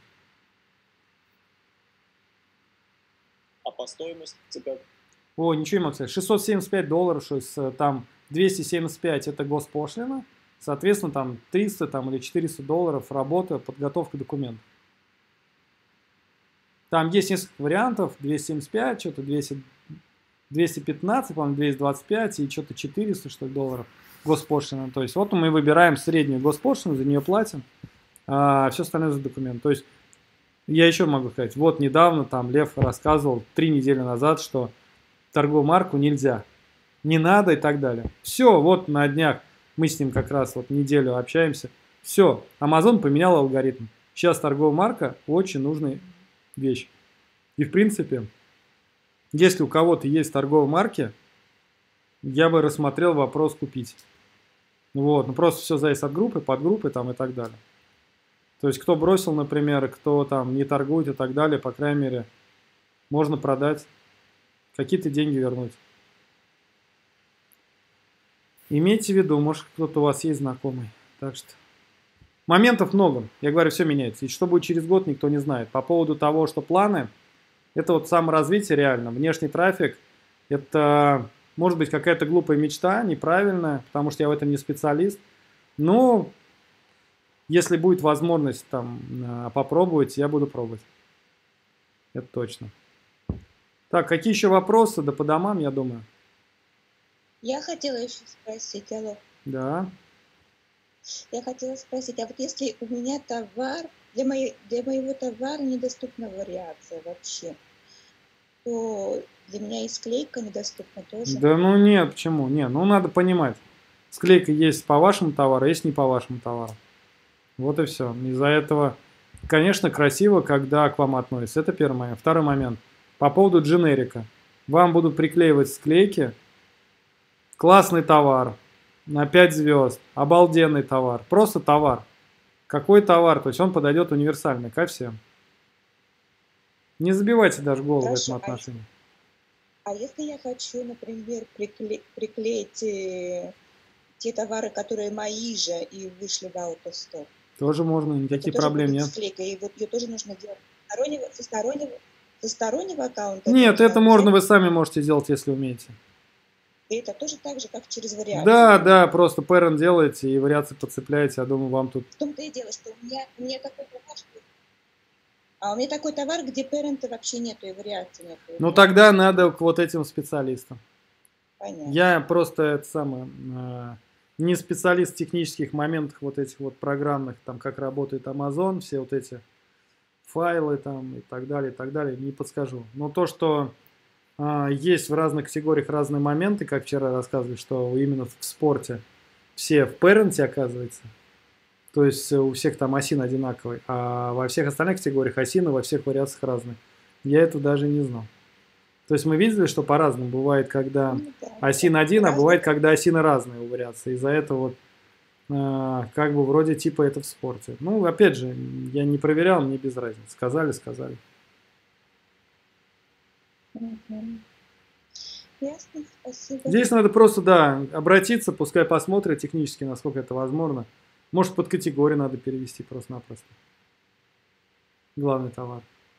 А по стоимости как? Ничего не могу сказать. $675, что с 275 это госпошлина. Соответственно, $300 или $400 работа, подготовка документов. Там есть несколько вариантов. 275, что-то 215, по-моему, 225 и что-то 400, что ли, долларов госпошлина. То есть мы выбираем среднюю госпошлину, за нее платим, а все остальное за документ. То есть я еще могу сказать, недавно Лев рассказывал 3 недели назад, что торговую марку нельзя, не надо и так далее. Все, на днях мы с ним как раз неделю общаемся. Все, Amazon поменял алгоритм. Сейчас торговая марка очень нужная вещь. И в принципе, если у кого-то есть торговые марки, я бы рассмотрел вопрос купить. Просто все зависит от группы, подгруппы и так далее. То есть, кто бросил, например, кто не торгует и так далее, по крайней мере, можно продать, какие-то деньги вернуть. Имейте в виду, может, кто-то у вас есть знакомый. Так что моментов много. Я говорю, все меняется. И что будет через год, никто не знает. По поводу того, что планы, это саморазвитие реально. Внешний трафик, это может быть какая-то глупая мечта, неправильная, потому что я в этом не специалист. Но если будет возможность попробовать, я буду пробовать. Это точно. Так, какие еще вопросы? Да по домам, я думаю. Я хотела еще спросить, алло. Да. Я хотела спросить, а вот если у меня товар, для моего товара недоступна вариация вообще, то для меня и склейка недоступна тоже. Да ну нет, почему? Нет, ну надо понимать. Склейка есть по вашему товару, есть не по вашему товару. Вот и все. Из-за этого, конечно, красиво, когда к вам относятся. Это первый момент. Второй момент. По поводу дженерика. Вам будут приклеивать склейки. Классный товар. На 5 звезд. Обалденный товар. Просто товар. Какой товар? То есть он подойдет универсально ко всем. Не забивайте даже голову в этом Хорошо, отношении. а если я хочу, например, приклеить те товары, которые мои же и вышли в AutoStore, Тоже можно, это никаких тоже проблем будет нет. склейка, и вот ее тоже нужно делать со стороннего аккаунта? Нет, это нужно можно, взять, вы сами можете сделать, если умеете. и это тоже так же, как через вариацию. Да, да, просто parent делаете и вариации подцепляете. Я думаю, вам тут... В том-то и дело, что у меня такой товар, у меня такой товар, где парента вообще нету и вариации нету. Ну тогда надо к вот этим специалистам. Понятно. Я просто это самое, не специалист в технических моментах вот этих вот программных, там как работает Amazon, все вот эти файлы там и так далее, не подскажу. Но то, что есть в разных категориях разные моменты, как вчера рассказывали, что именно в спорте все в паренте оказывается. То есть у всех там осин одинаковый, а во всех остальных категориях осины во всех вариациях разные. Я этого даже не знал. То есть мы видели, что по-разному бывает, когда осин один, а бывает, когда осины разные у вариаций. Из-за этого вот как бы вроде типа это в спорте. Ну, опять же, я не проверял, мне без разницы. Сказали. Ясно, спасибо. Здесь надо просто, да, обратиться, пускай посмотрят технически, насколько это возможно. Может, под категорию надо перевести просто-напросто. Главный товар.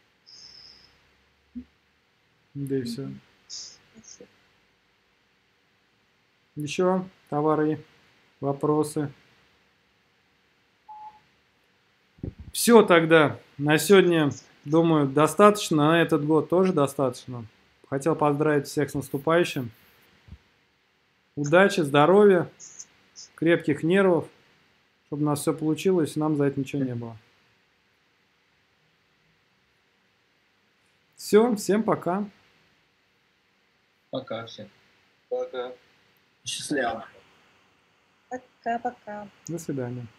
Да и все. Спасибо. Еще товары, вопросы. Все тогда. На сегодня, думаю, достаточно. На этот год тоже достаточно. Хотел поздравить всех с наступающим. Удачи, здоровья, крепких нервов, чтобы у нас все получилось, и нам за это ничего не было. Все, всем пока. Пока всем. Пока. Счастливо. Пока-пока. До свидания.